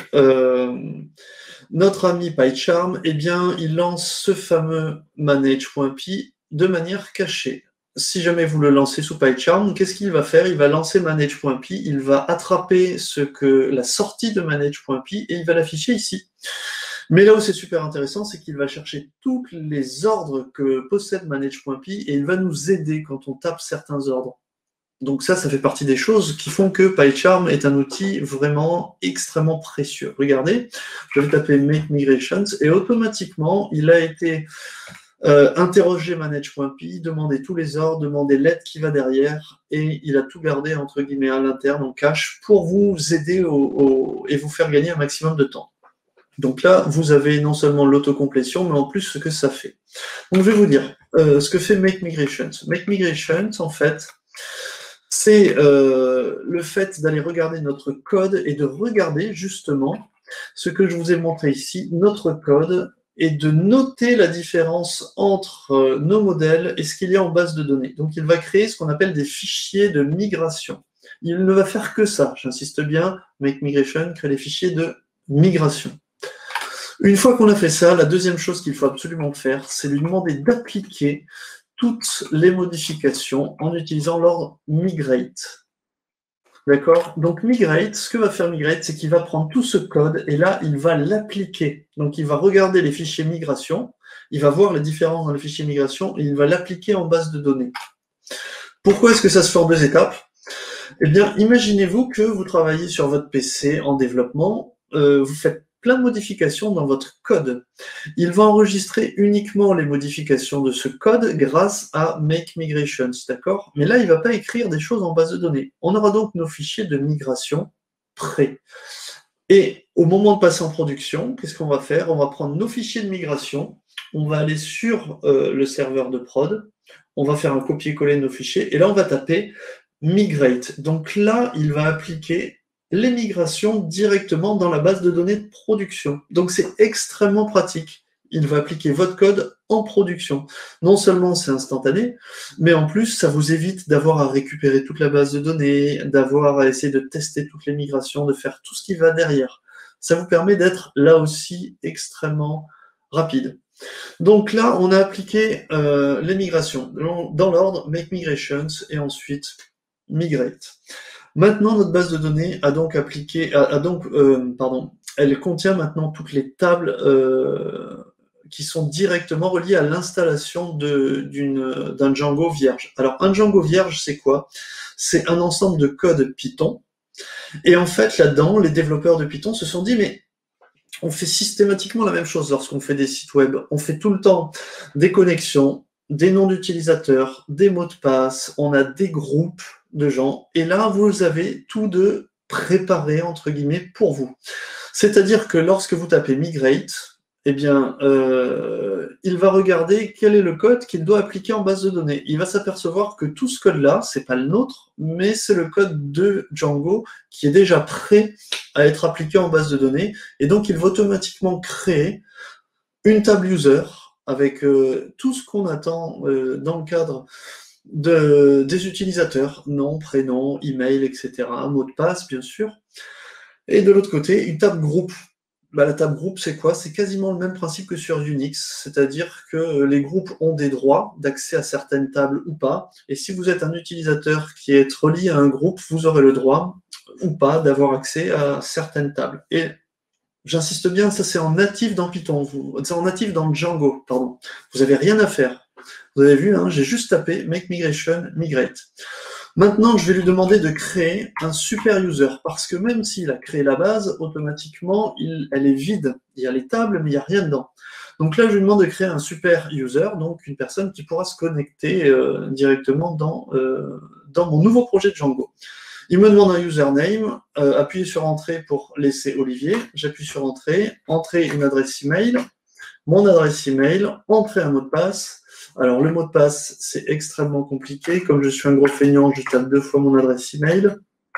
Speaker 1: notre ami PyCharm, eh bien, il lance ce fameux manage.py de manière cachée. Si jamais vous le lancez sous PyCharm, qu'est-ce qu'il va faire? Il va lancer manage.py, il va attraper la sortie de manage.py et il va l'afficher ici. Mais là où c'est super intéressant, c'est qu'il va chercher tous les ordres que possède manage.py et il va nous aider quand on tape certains ordres. Donc ça fait partie des choses qui font que PyCharm est un outil vraiment extrêmement précieux. Regardez, je vais taper Make Migrations et automatiquement, il a été interroger manage.py, demander tous les ordres, demander l'aide qui va derrière, et il a tout gardé entre guillemets à l'interne en cache pour vous aider et vous faire gagner un maximum de temps. Donc là, vous avez non seulement l'autocomplétion, mais en plus ce que ça fait. Donc je vais vous dire ce que fait Make Migrations. Make Migrations, en fait, c'est le fait d'aller regarder notre code et de regarder justement ce que je vous ai montré ici, notre code, et de noter la différence entre nos modèles et ce qu'il y a en base de données. Donc il va créer ce qu'on appelle des fichiers de migration. Il ne va faire que ça, j'insiste bien, Make Migration crée les fichiers de migration. Une fois qu'on a fait ça, la deuxième chose qu'il faut absolument faire, c'est lui demander d'appliquer toutes les modifications en utilisant l'ordre migrate. D'accord? Donc migrate, ce que va faire migrate, c'est qu'il va prendre tout ce code et là, il va l'appliquer. Donc il va regarder les fichiers migration, il va voir les différences dans les fichiers migration et il va l'appliquer en base de données. Pourquoi est-ce que ça se fait en 2 étapes? Eh bien, imaginez-vous que vous travaillez sur votre PC en développement, vous faites plein de modifications dans votre code. Il va enregistrer uniquement les modifications de ce code grâce à Make Migrations, d'accord? Mais là, il ne va pas écrire des choses en base de données. On aura donc nos fichiers de migration prêts. Et au moment de passer en production, qu'est-ce qu'on va faire? On va prendre nos fichiers de migration, on va aller sur le serveur de prod, on va faire un copier-coller de nos fichiers, et là, on va taper migrate. Donc là, il va appliquer les migrations directement dans la base de données de production. Donc c'est extrêmement pratique. Il va appliquer votre code en production. Non seulement c'est instantané, mais en plus ça vous évite d'avoir à récupérer toute la base de données, d'avoir à essayer de tester toutes les migrations, de faire tout ce qui va derrière. Ça vous permet d'être là aussi extrêmement rapide. Donc là, on a appliqué les migrations dans l'ordre Make Migrations et ensuite Migrate. Maintenant, notre base de données a donc appliqué, elle contient maintenant toutes les tables qui sont directement reliées à l'installation d'un Django vierge. Alors, un Django vierge, c'est quoi? C'est un ensemble de code Python. Et en fait, là-dedans, les développeurs de Python se sont dit, mais on fait systématiquement la même chose lorsqu'on fait des sites web. On fait tout le temps des connexions, des noms d'utilisateurs, des mots de passe, on a des groupes de gens, et là, vous avez tout de préparé, entre guillemets, pour vous. C'est-à-dire que lorsque vous tapez migrate, eh bien, il va regarder quel est le code qu'il doit appliquer en base de données. Il va s'apercevoir que tout ce code-là, c'est pas le nôtre, mais c'est le code de Django qui est déjà prêt à être appliqué en base de données, et donc il va automatiquement créer une table user avec tout ce qu'on attend dans le cadre des utilisateurs, nom, prénom, email, etc., un mot de passe, bien sûr. Et de l'autre côté, une table groupe. Bah, la table groupe, c'est quoi? C'est quasiment le même principe que sur Unix, c'est-à-dire que les groupes ont des droits d'accès à certaines tables ou pas, et si vous êtes un utilisateur qui est relié à un groupe, vous aurez le droit ou pas d'avoir accès à certaines tables. Et j'insiste bien, ça c'est en natif dans Python, c'est en natif dans Django, pardon. Vous n'avez rien à faire. Vous avez vu, hein, j'ai juste tapé Make Migration, Migrate. Maintenant, je vais lui demander de créer un super user, parce que même s'il a créé la base, automatiquement, elle est vide. Il y a les tables, mais il n'y a rien dedans. Donc là, je lui demande de créer un super user, donc une personne qui pourra se connecter directement dans mon nouveau projet de Django. Il me demande un username, appuyez sur Entrée pour laisser Olivier, j'appuie sur Entrée, entrer une adresse email, mon adresse email, entrer un mot de passe. Alors le mot de passe, c'est extrêmement compliqué, comme je suis un gros feignant, je tape 2 fois mon adresse email.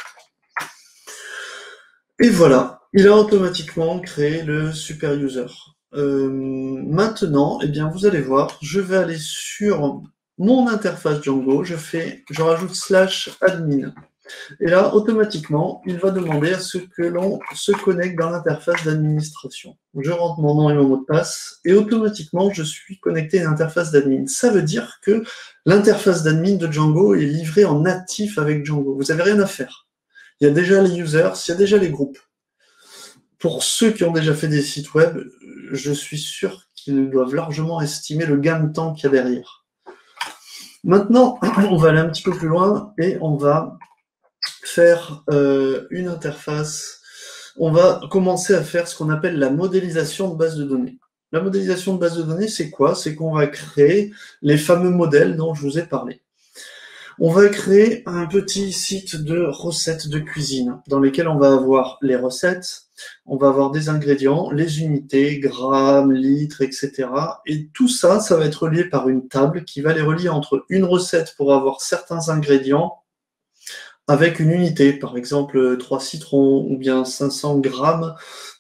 Speaker 1: Et voilà, il a automatiquement créé le super user. Maintenant, eh bien, vous allez voir, je vais aller sur mon interface Django, je rajoute /admin. Et là, automatiquement, il va demander à ce que l'on se connecte dans l'interface d'administration. Je rentre mon nom et mon mot de passe, et automatiquement, je suis connecté à l'interface d'admin. Ça veut dire que l'interface d'admin de Django est livrée en natif avec Django. Vous n'avez rien à faire. Il y a déjà les users, il y a déjà les groupes. Pour ceux qui ont déjà fait des sites web, je suis sûr qu'ils doivent largement estimer le gain de temps qu'il y a derrière. Maintenant, on va aller un petit peu plus loin, et on va faire une interface, on va commencer à faire ce qu'on appelle la modélisation de base de données. La modélisation de base de données, c'est quoi? C'est qu'on va créer les fameux modèles dont je vous ai parlé. On va créer un petit site de recettes de cuisine dans lesquels on va avoir les recettes, on va avoir des ingrédients, les unités, grammes, litres, etc. Et tout ça, ça va être relié par une table qui va les relier entre une recette pour avoir certains ingrédients avec une unité, par exemple 3 citrons ou bien 500 grammes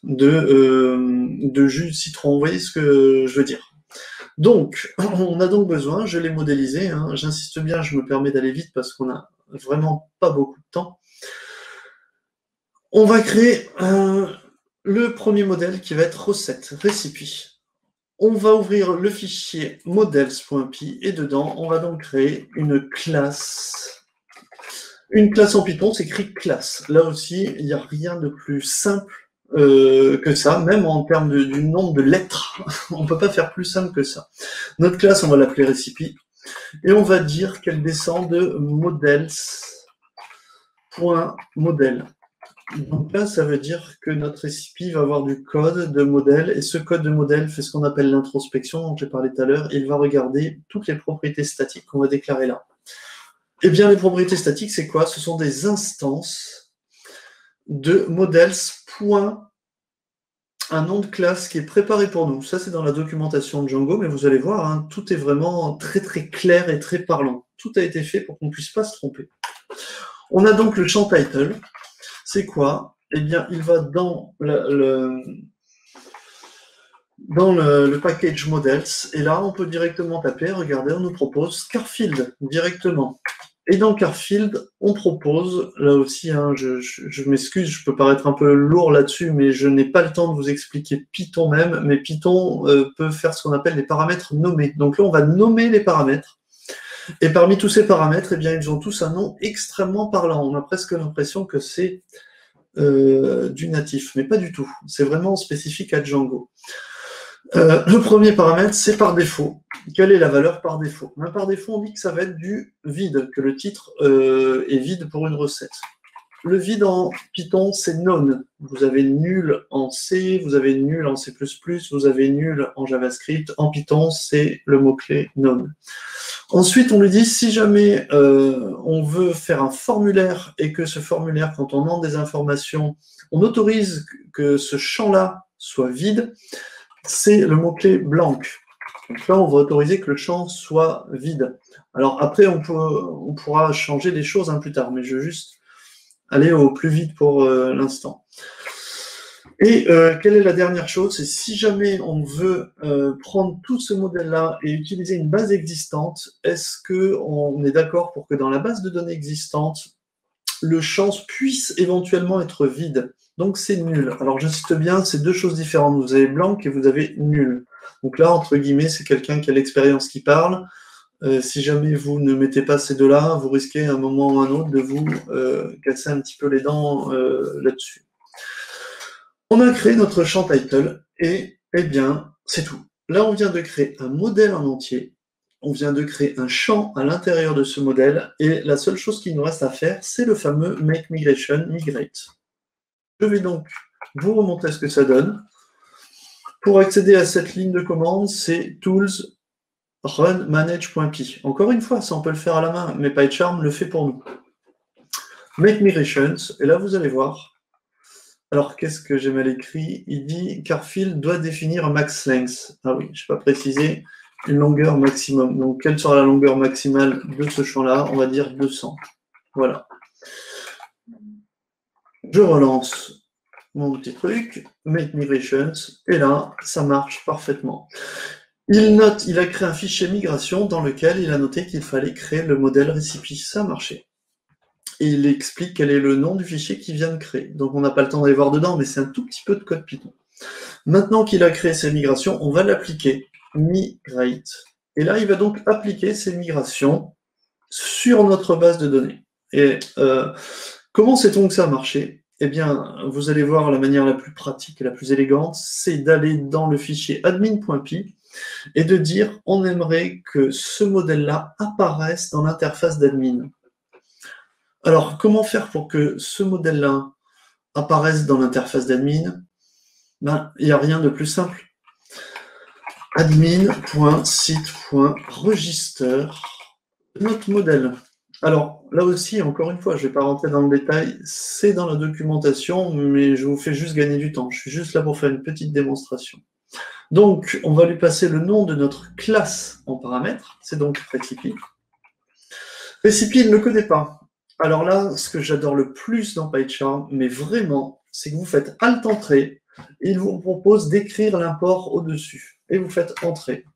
Speaker 1: de jus de citron. Vous voyez ce que je veux dire? Donc, on a donc besoin, je l'ai modélisé, hein, j'insiste bien, je me permets d'aller vite parce qu'on n'a vraiment pas beaucoup de temps. On va créer le premier modèle qui va être recette, recipe. On va ouvrir le fichier models.py et dedans, on va donc créer une classe. Une classe en Python s'écrit classe. Là aussi, il n'y a rien de plus simple que ça, même en termes du nombre de lettres. On ne peut pas faire plus simple que ça. Notre classe, on va l'appeler recipe. Et on va dire qu'elle descend de models.model. Donc là, ça veut dire que notre recipe va avoir du code de modèle, et ce code de modèle fait ce qu'on appelle l'introspection, dont j'ai parlé tout à l'heure, et il va regarder toutes les propriétés statiques qu'on va déclarer là. Eh bien, les propriétés statiques, c'est quoi? Ce sont des instances de models. Un nom de classe qui est préparé pour nous. Ça, c'est dans la documentation de Django, mais vous allez voir, hein, tout est vraiment très très clair et très parlant. Tout a été fait pour qu'on ne puisse pas se tromper. On a donc le champ title. C'est quoi? Eh bien, il va dans le package models, et là, on peut directement taper, regardez, on nous propose Carfield directement. Et dans Carfield, on propose, là aussi, hein, je m'excuse, je peux paraître un peu lourd là-dessus, mais je n'ai pas le temps de vous expliquer Python même, mais Python peut faire ce qu'on appelle des paramètres nommés. Donc là, on va nommer les paramètres. Et parmi tous ces paramètres, eh bien, ils ont tous un nom extrêmement parlant. On a presque l'impression que c'est du natif, mais pas du tout. C'est vraiment spécifique à Django. Le premier paramètre, c'est par défaut. Quelle est la valeur par défaut? Par défaut, on dit que ça va être du vide, que le titre est vide pour une recette. Le vide en Python, c'est none. Vous avez nul en C, vous avez nul en C++, vous avez nul en JavaScript. En Python, c'est le mot-clé none. Ensuite, on lui dit, si jamais on veut faire un formulaire et que ce formulaire, quand on demande des informations, on autorise que ce champ-là soit vide, c'est le mot-clé blanc. Donc là, on va autoriser que le champ soit vide. Alors après, on pourra changer des choses plus tard, mais je vais juste aller au plus vite pour l'instant. Et quelle est la dernière chose? C'est si jamais on veut prendre tout ce modèle-là et utiliser une base existante, est-ce qu'on est d'accord pour que dans la base de données existante, le champ puisse éventuellement être vide? Donc c'est nul. Alors j'insiste bien, c'est deux choses différentes. Vous avez blanc et vous avez nul. Donc là, entre guillemets, c'est quelqu'un qui a l'expérience qui parle. Si jamais vous ne mettez pas ces deux-là, vous risquez à un moment ou à un autre de vous casser un petit peu les dents là-dessus. On a créé notre champ title et, eh bien, c'est tout. Là, on vient de créer un modèle en entier. On vient de créer un champ à l'intérieur de ce modèle et la seule chose qu'il nous reste à faire, c'est le fameux make migration, migrate. Je vais donc vous remontrer ce que ça donne. Pour accéder à cette ligne de commande, c'est tools run manage.py. Encore une fois, ça on peut le faire à la main, mais PyCharm le fait pour nous. Make migrations, et là vous allez voir. Alors qu'est-ce que j'ai mal écrit? Il dit Carfield doit définir un max length. Ah oui, je n'ai pas précisé une longueur maximum. Donc quelle sera la longueur maximale de ce champ-là? On va dire 200. Voilà. Je relance mon petit truc, make migrations, et là, ça marche parfaitement. Il a créé un fichier migration dans lequel il a noté qu'il fallait créer le modèle recipe. Ça a marché. Et il explique quel est le nom du fichier qu'il vient de créer. Donc on n'a pas le temps d'aller voir dedans, mais c'est un tout petit peu de code Python. Maintenant qu'il a créé ces migrations, on va l'appliquer. Migrate. Et là, il va donc appliquer ces migrations sur notre base de données. Et comment sait-on que ça a marché? Eh bien, vous allez voir la manière la plus pratique et la plus élégante, c'est d'aller dans le fichier admin.py et de dire on aimerait que ce modèle-là apparaisse dans l'interface d'admin. Alors, comment faire pour que ce modèle-là apparaisse dans l'interface d'admin? Ben, il n'y a rien de plus simple. admin.site.register notre modèle. Alors, là aussi, encore une fois, je ne vais pas rentrer dans le détail, c'est dans la documentation, mais je vous fais juste gagner du temps. Je suis juste là pour faire une petite démonstration. Donc, on va lui passer le nom de notre classe en paramètre, c'est donc recipe. Recipe, il ne le connaît pas. Alors là, ce que j'adore le plus dans PyCharm, mais vraiment, c'est que vous faites Alt-Entrée, et il vous propose d'écrire l'import au-dessus. Et vous faites Entrée.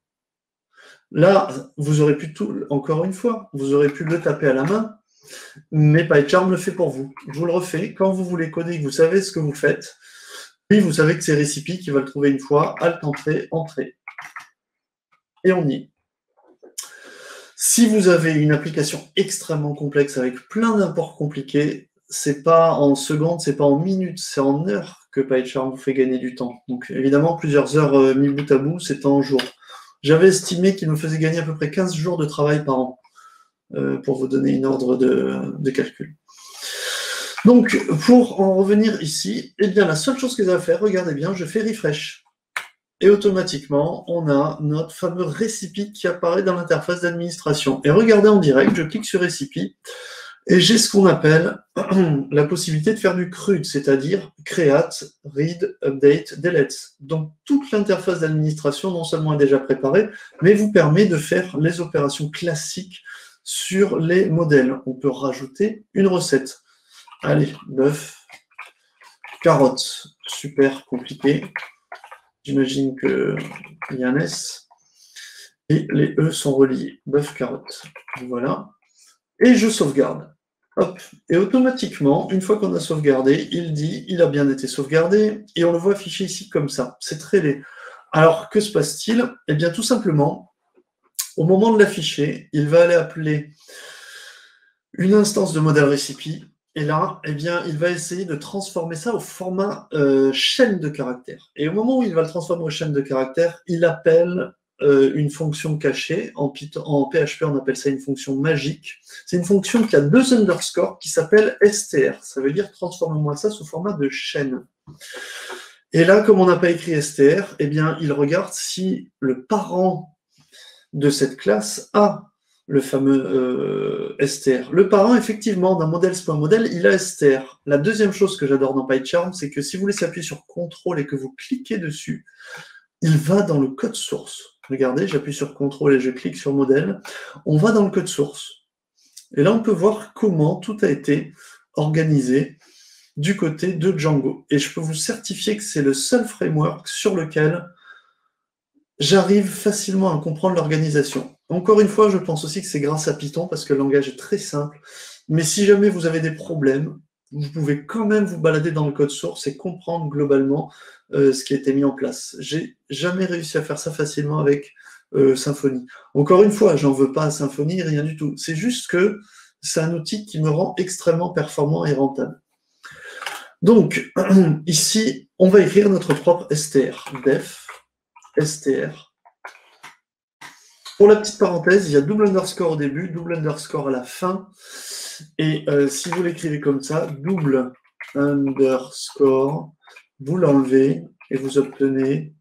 Speaker 1: Là, vous aurez pu tout, encore une fois, vous aurez pu le taper à la main, mais PyCharm le fait pour vous. Je vous le refais. Quand vous voulez coder, vous savez ce que vous faites. Puis vous savez que c'est Recipe qui va le trouver une fois. Alt-Entrée, Entrée. Et on y est. Si vous avez une application extrêmement complexe avec plein d'imports compliqués, c'est pas en secondes, c'est pas en minutes, c'est en heures que PyCharm vous fait gagner du temps. Donc évidemment, plusieurs heures mis bout à bout, c'est en jours. J'avais estimé qu'il me faisait gagner à peu près 15 jours de travail par an, pour vous donner une ordre de calcul. Donc, pour en revenir ici, eh bien, la seule chose que j'ai à faire, regardez bien, je fais refresh. Et automatiquement, on a notre fameux Recipe qui apparaît dans l'interface d'administration. Et regardez en direct, je clique sur Recipe, et j'ai ce qu'on appelle la possibilité de faire du CRUD, c'est-à-dire Create, Read, Update, Delete. Donc, toute l'interface d'administration, non seulement est déjà préparée, mais vous permet de faire les opérations classiques sur les modèles. On peut rajouter une recette. Allez, bœuf, carotte, super compliqué. J'imagine qu'il y a un S. Et les E sont reliés. Bœuf, carotte. Voilà. Et je sauvegarde. Hop. Et automatiquement, une fois qu'on a sauvegardé, il dit il a bien été sauvegardé. Et on le voit affiché ici comme ça. C'est très laid. Alors, que se passe-t-il? Eh bien, tout simplement, au moment de l'afficher, il va aller appeler une instance de modèle Recipe. Et là, eh bien, il va essayer de transformer ça au format chaîne de caractères. Et au moment où il va le transformer au chaîne de caractères, il appelle une fonction cachée. En PHP, on appelle ça une fonction magique. C'est une fonction qui a 2 underscores qui s'appelle str. Ça veut dire transforme-moi ça sous format de chaîne. Et là, comme on n'a pas écrit str, eh bien, il regarde si le parent de cette classe a le fameux str. Le parent, effectivement, d'un modèle.modèle, il a str. La deuxième chose que j'adore dans PyCharm, c'est que si vous laissez appuyer sur CTRL et que vous cliquez dessus, il va dans le code source. Regardez, j'appuie sur CTRL et je clique sur modèle. On va dans le code source. Et là, on peut voir comment tout a été organisé du côté de Django. Et je peux vous certifier que c'est le seul framework sur lequel j'arrive facilement à comprendre l'organisation. Encore une fois, je pense aussi que c'est grâce à Python, parce que le langage est très simple. Mais si jamais vous avez des problèmes, vous pouvez quand même vous balader dans le code source et comprendre globalement ce qui a été mis en place. J'ai jamais réussi à faire ça facilement avec Symfony. Encore une fois, j'en veux pas à Symfony, rien du tout. C'est juste que c'est un outil qui me rend extrêmement performant et rentable. Donc, ici, on va écrire notre propre str, def str. Pour la petite parenthèse, il y a double underscore au début, double underscore à la fin. Et si vous l'écrivez comme ça, double underscore, vous l'enlevez et vous obtenez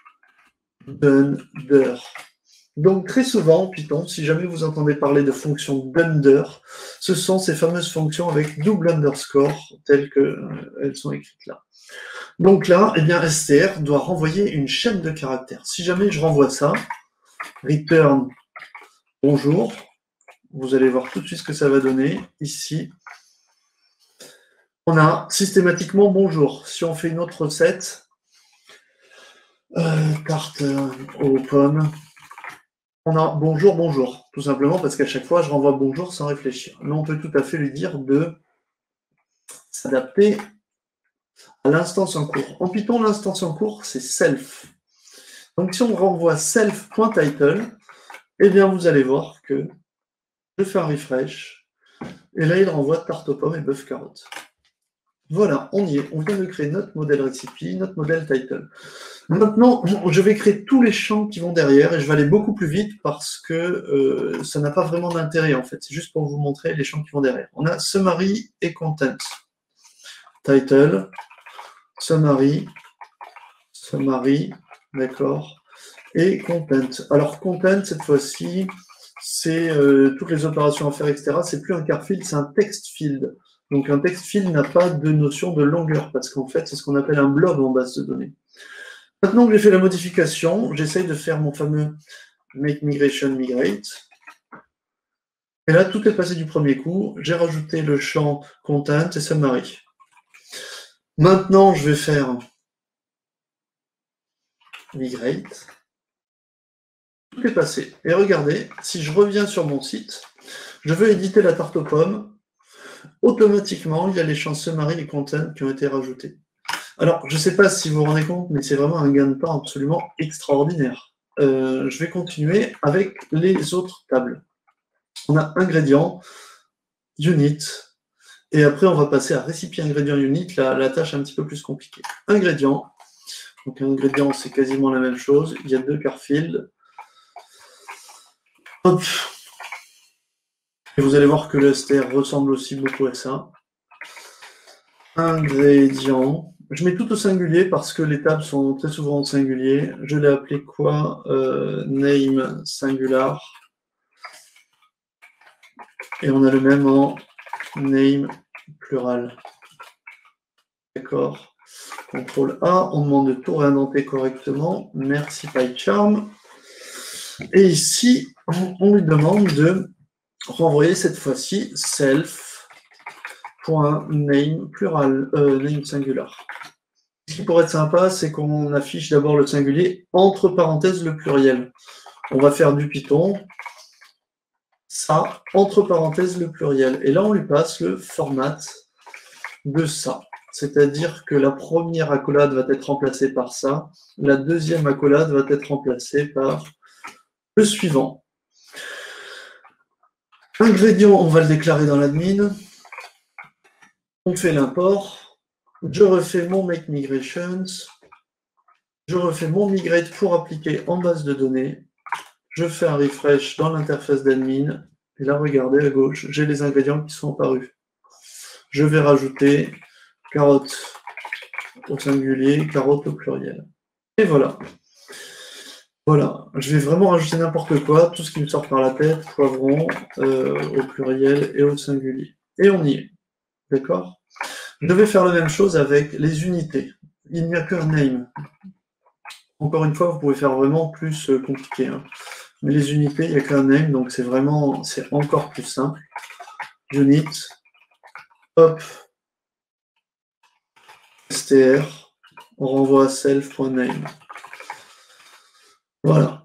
Speaker 1: dunder. Donc très souvent, Python, si jamais vous entendez parler de fonction dunder, ce sont ces fameuses fonctions avec double underscore telles qu'elles sont écrites là. Donc là, eh bien, str doit renvoyer une chaîne de caractères. Si jamais je renvoie ça, return bonjour, vous allez voir tout de suite ce que ça va donner. Ici, on a systématiquement bonjour. Si on fait une autre recette, tarte aux pommes, on a bonjour, bonjour. Tout simplement parce qu'à chaque fois, je renvoie bonjour sans réfléchir. Mais on peut tout à fait lui dire de s'adapter à l'instance en cours. En Python, l'instance en cours, c'est self. Donc si on renvoie self.title, eh bien vous allez voir que je fais un refresh, et là il renvoie tarte aux pommes et bœuf carotte. Voilà, on y est. On vient de créer notre modèle Recipe, notre modèle title. Maintenant, je vais créer tous les champs qui vont derrière et je vais aller beaucoup plus vite parce que ça n'a pas vraiment d'intérêt en fait. C'est juste pour vous montrer les champs qui vont derrière. On a summary et content. Title, summary, d'accord, et content. Alors content, cette fois-ci, c'est toutes les opérations à faire, etc. C'est plus un car field, c'est un text field. Donc un text field n'a pas de notion de longueur parce qu'en fait, c'est ce qu'on appelle un blob en base de données. Maintenant que j'ai fait la modification, j'essaye de faire mon fameux make migration migrate. Et là, tout est passé du premier coup. J'ai rajouté le champ content et summary. Maintenant, je vais faire migrate. Tout est passé. Et regardez, si je reviens sur mon site, je veux éditer la tarte aux pommes. Automatiquement, il y a les champs summary et content qui ont été rajoutés. Alors, je ne sais pas si vous vous rendez compte, mais c'est vraiment un gain de temps absolument extraordinaire. Je vais continuer avec les autres tables. On a ingrédients, unit, et après on va passer à récipient ingrédient unit, la tâche est un petit peu plus compliquée. Ingrédients, donc ingrédient c'est quasiment la même chose, il y a deux carfields. Hop. Et vous allez voir que le STR ressemble aussi beaucoup à ça. Ingrédients. Je mets tout au singulier parce que les tables sont très souvent au singulier. Je l'ai appelé quoi name singular. Et on a le même en name plural. D'accord. CTRL A, on demande de tout réindenter correctement. Merci PyCharm. Et ici, on lui demande de renvoyer cette fois-ci self.name plural, name singular. Ce qui pourrait être sympa, c'est qu'on affiche d'abord le singulier, entre parenthèses le pluriel. On va faire du Python, ça, entre parenthèses le pluriel. Et là, on lui passe le format de ça. C'est-à-dire que la première accolade va être remplacée par ça, la deuxième accolade va être remplacée par le suivant. Ingrédient, on va le déclarer dans l'admin. On fait l'import. Je refais mon make migrations. Je refais mon migrate pour appliquer en base de données. Je fais un refresh dans l'interface d'admin. Et là, regardez à gauche, j'ai les ingrédients qui sont apparus. Je vais rajouter carotte au singulier, carotte au pluriel. Et voilà. Voilà, je vais vraiment rajouter n'importe quoi, tout ce qui me sort par la tête, poivron, au pluriel et au singulier. Et on y est. D'accord? Je vais faire la même chose avec les unités. Il n'y a qu'un name. Encore une fois, vous pouvez faire vraiment plus compliqué. Hein. Mais les unités, il n'y a qu'un name, donc c'est encore plus simple. Unit, hop, str, on renvoie à self.name. Voilà.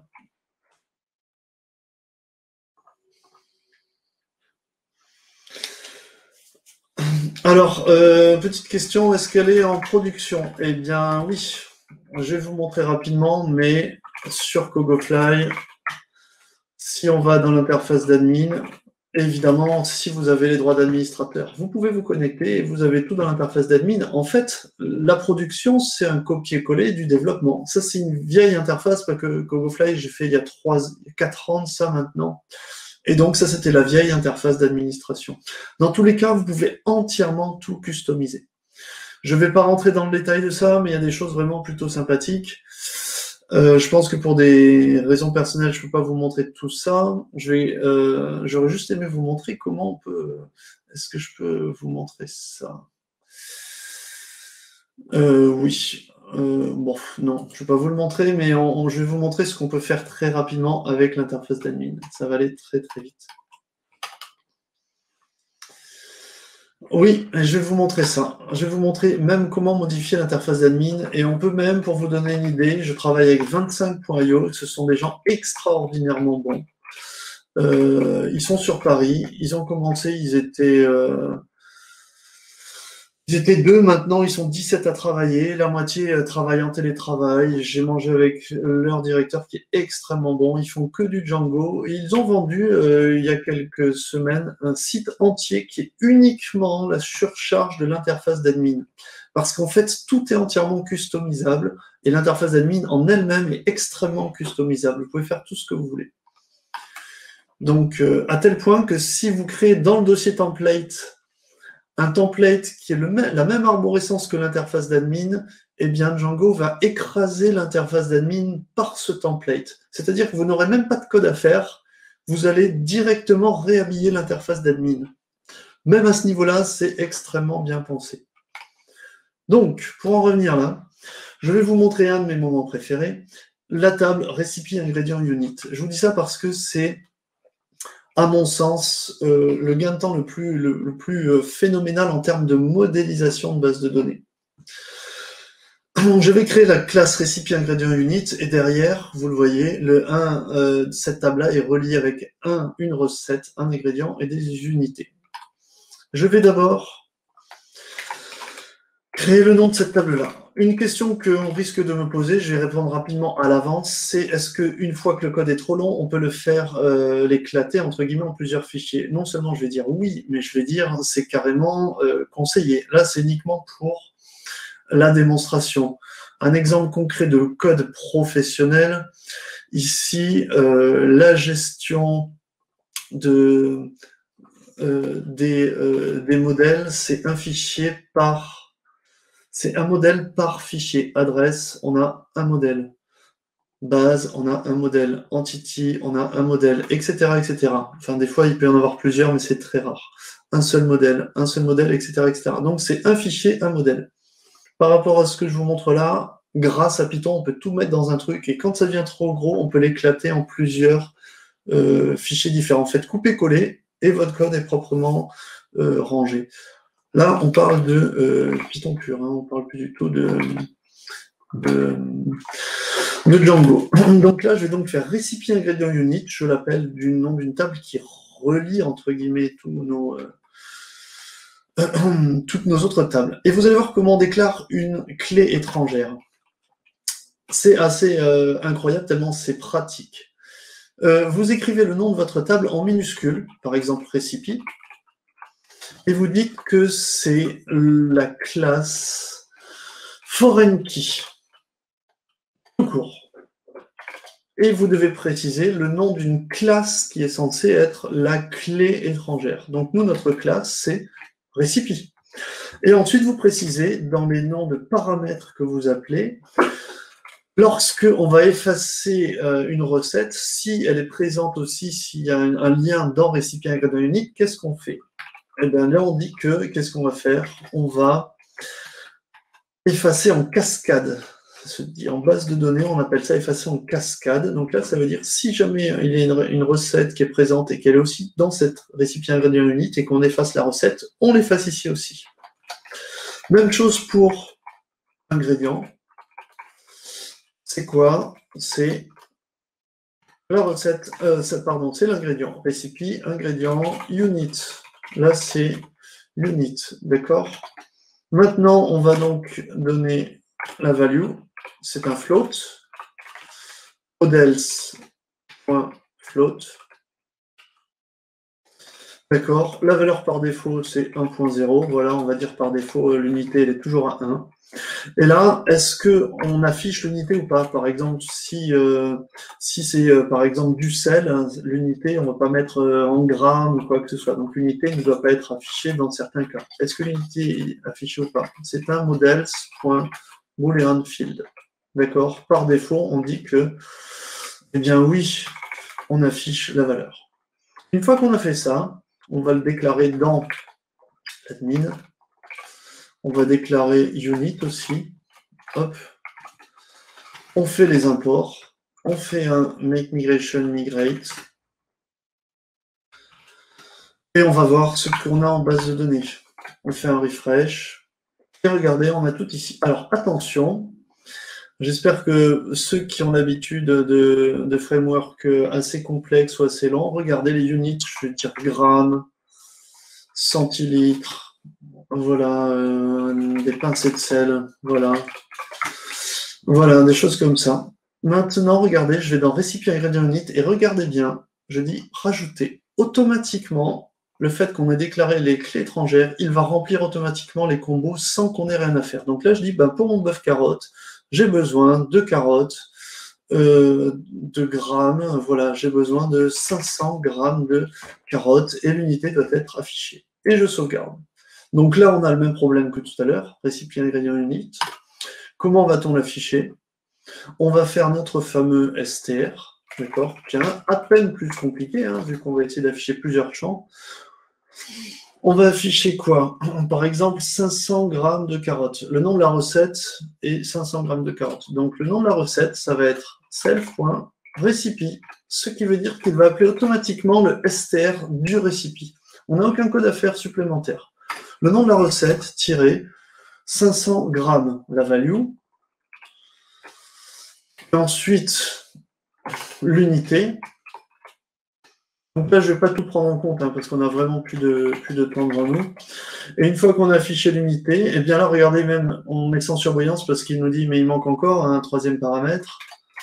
Speaker 1: Alors, petite question, est-ce qu'elle est en production? Eh bien, oui. Je vais vous montrer rapidement, mais sur Cogofly, si on va dans l'interface d'admin, évidemment, si vous avez les droits d'administrateur, vous pouvez vous connecter et vous avez tout dans l'interface d'admin. En fait, la production, c'est un copier-coller du développement. Ça, c'est une vieille interface, parce que Cogofly, j'ai fait il y a 4 ans de ça maintenant. Et donc, ça, c'était la vieille interface d'administration. Dans tous les cas, vous pouvez entièrement tout customiser. Je ne vais pas rentrer dans le détail de ça, mais il y a des choses vraiment plutôt sympathiques. Je pense que pour des raisons personnelles, je ne peux pas vous montrer tout ça. J'aurais juste aimé vous montrer comment on peut... Est-ce que je peux vous montrer ça? Oui. Bon, non, je ne vais pas vous le montrer, mais je vais vous montrer ce qu'on peut faire très rapidement avec l'interface d'admin. Ça va aller très très vite. Oui, je vais vous montrer ça. Je vais vous montrer même comment modifier l'interface d'admin. Et on peut même, pour vous donner une idée, je travaille avec 25.io. Ce sont des gens extraordinairement bons. Ils sont sur Paris. Ils ont commencé, ils étaient 2, maintenant ils sont 17 à travailler, la moitié travaille en télétravail. J'ai mangé avec leur directeur qui est extrêmement bon, ils font que du Django. Et ils ont vendu il y a quelques semaines un site entier qui est uniquement la surcharge de l'interface d'admin. Parce qu'en fait, tout est entièrement customisable et l'interface d'admin en elle-même est extrêmement customisable. Vous pouvez faire tout ce que vous voulez. Donc, à tel point que si vous créez dans le dossier template un template qui est la même arborescence que l'interface d'admin, eh bien Django va écraser l'interface d'admin par ce template. C'est-à-dire que vous n'aurez même pas de code à faire, vous allez directement réhabiller l'interface d'admin. Même à ce niveau-là, c'est extrêmement bien pensé. Donc, pour en revenir là, je vais vous montrer un de mes moments préférés, la table récipient ingrédient unit. Je vous dis ça parce que c'est à mon sens, le gain de temps le plus phénoménal en termes de modélisation de base de données. Donc, je vais créer la classe récipient ingrédient unit et derrière, vous le voyez, cette table-là est reliée avec une recette, un ingrédient et des unités. Je vais d'abord créer le nom de cette table-là. Une question qu'on risque de me poser, je vais répondre rapidement à l'avance, c'est est-ce qu'une fois que le code est trop long, on peut le faire l'éclater entre guillemets en plusieurs fichiers? Non seulement je vais dire oui, mais je vais dire c'est carrément conseillé. Là, c'est uniquement pour la démonstration. Un exemple concret de code professionnel, ici, la gestion des modèles, c'est un fichier c'est un modèle par fichier. Adresse, on a un modèle. Base, on a un modèle. Entity, on a un modèle, etc., etc. Enfin, des fois, il peut y en avoir plusieurs, mais c'est très rare. Un seul modèle, etc., etc. Donc, c'est un fichier, un modèle. Par rapport à ce que je vous montre là, grâce à Python, on peut tout mettre dans un truc, et quand ça devient trop gros, on peut l'éclater en plusieurs fichiers différents. Faites couper-coller, et votre code est proprement rangé. Là, on parle de Python pur, hein, on ne parle plus du tout de Django. Donc là, je vais donc faire récipient ingrédient unit, je l'appelle du nom d'une table qui relie, entre guillemets, toutes nos autres tables. Et vous allez voir comment on déclare une clé étrangère. C'est assez incroyable, tellement c'est pratique. Vous écrivez le nom de votre table en minuscules, par exemple récipient, et vous dites que c'est la classe foreign key. Tout court. Et vous devez préciser le nom d'une classe qui est censée être la clé étrangère. Donc nous, notre classe, c'est récipient. Et ensuite, vous précisez dans les noms de paramètres que vous appelez, lorsque on va effacer une recette, si elle est présente aussi, s'il y a un lien dans récipient ingrédient unique, qu'est-ce qu'on fait? Eh bien là, on dit que, qu'est-ce qu'on va faire? On va effacer en cascade. Ça se dit en base de données, on appelle ça effacer en cascade. Donc là, ça veut dire si jamais il y a une recette qui est présente et qu'elle est aussi dans cette récipient ingrédient unique et qu'on efface la recette, on l'efface ici aussi. Même chose pour ingrédient. C'est quoi? C'est la recette, c'est l'ingrédient. Recipe, ingrédient, unit. Là, c'est unit, d'accord? Maintenant, on va donc donner la value. C'est un float. Models.float. D'accord. La valeur par défaut, c'est 1.0. Voilà, on va dire par défaut, l'unité, elle est toujours à 1. Et là, est-ce qu'on affiche l'unité ou pas? Par exemple, si c'est par exemple du sel, hein, l'unité, on ne va pas mettre en grammes ou quoi que ce soit. Donc l'unité ne doit pas être affichée dans certains cas. Est-ce que l'unité est affichée ou pas? C'est un models.boolean field. D'accord? Par défaut, on dit que, eh bien oui, on affiche la valeur. Une fois qu'on a fait ça, on va le déclarer dans l'admin. On va déclarer unit aussi. Hop. On fait les imports. On fait un make migration migrate. Et on va voir ce qu'on a en base de données. On fait un refresh. Et regardez, on a tout ici. Alors attention, j'espère que ceux qui ont l'habitude de framework assez complexes ou assez lents, regardez les units, je vais dire grammes, centilitres, voilà, des pincées de sel, voilà. Voilà, des choses comme ça. Maintenant, regardez, je vais dans récipient ingrédient unit et regardez bien, je dis rajouter. Automatiquement, le fait qu'on ait déclaré les clés étrangères, il va remplir automatiquement les combos sans qu'on ait rien à faire. Donc là, je dis, ben, pour mon bœuf carotte, j'ai besoin de carottes, de grammes, voilà, j'ai besoin de 500 grammes de carottes et l'unité doit être affichée. Et je sauvegarde. Donc là, on a le même problème que tout à l'heure, récipient ingrédient unit. Comment va-t-on l'afficher? On va faire notre fameux str, d'accord? Bien, à peine plus compliqué, hein, vu qu'on va essayer d'afficher plusieurs champs. On va afficher quoi? Par exemple, 500 grammes de carottes. Le nom de la recette est 500 grammes de carottes. Donc, le nom de la recette, ça va être self. recipe, ce qui veut dire qu'il va appeler automatiquement le STR du recipe. On n'a aucun code à faire supplémentaire. Le nom de la recette, tiré 500 grammes, la value. Et ensuite, l'unité. Donc là, je ne vais pas tout prendre en compte, parce qu'on n'a vraiment plus de temps devant nous. Et une fois qu'on a affiché l'unité, et bien là, regardez même, on met sans surbrillance parce qu'il nous dit, mais il manque encore un troisième paramètre.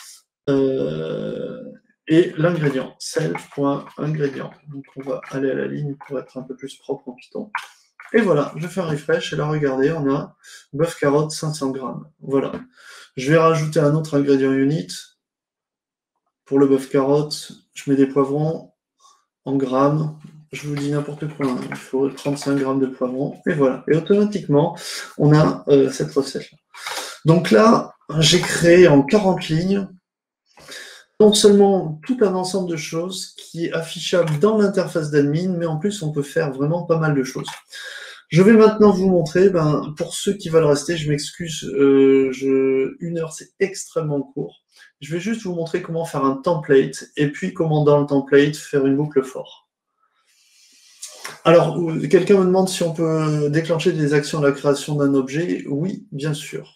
Speaker 1: Et l'ingrédient, self.ingrédient. Donc on va aller à la ligne pour être un peu plus propre en Python. Et voilà, je fais un refresh, et là, regardez, on a bœuf carotte 500 grammes. Voilà. Je vais rajouter un autre ingrédient unit. Pour le bœuf carotte, je mets des poivrons en grammes. Je vous dis n'importe quoi, hein. Il faut 35 grammes de poivrons. Et voilà. Et automatiquement, on a cette recette-là. Donc là, j'ai créé en 40 lignes non seulement tout un ensemble de choses qui est affichable dans l'interface d'admin, mais en plus, on peut faire vraiment pas mal de choses. Je vais maintenant vous montrer, pour ceux qui veulent rester, je m'excuse, 1 heure, c'est extrêmement court. Je vais juste vous montrer comment faire un template, et puis comment dans le template faire une boucle for. Alors, quelqu'un me demande si on peut déclencher des actions à la création d'un objet. Oui, bien sûr.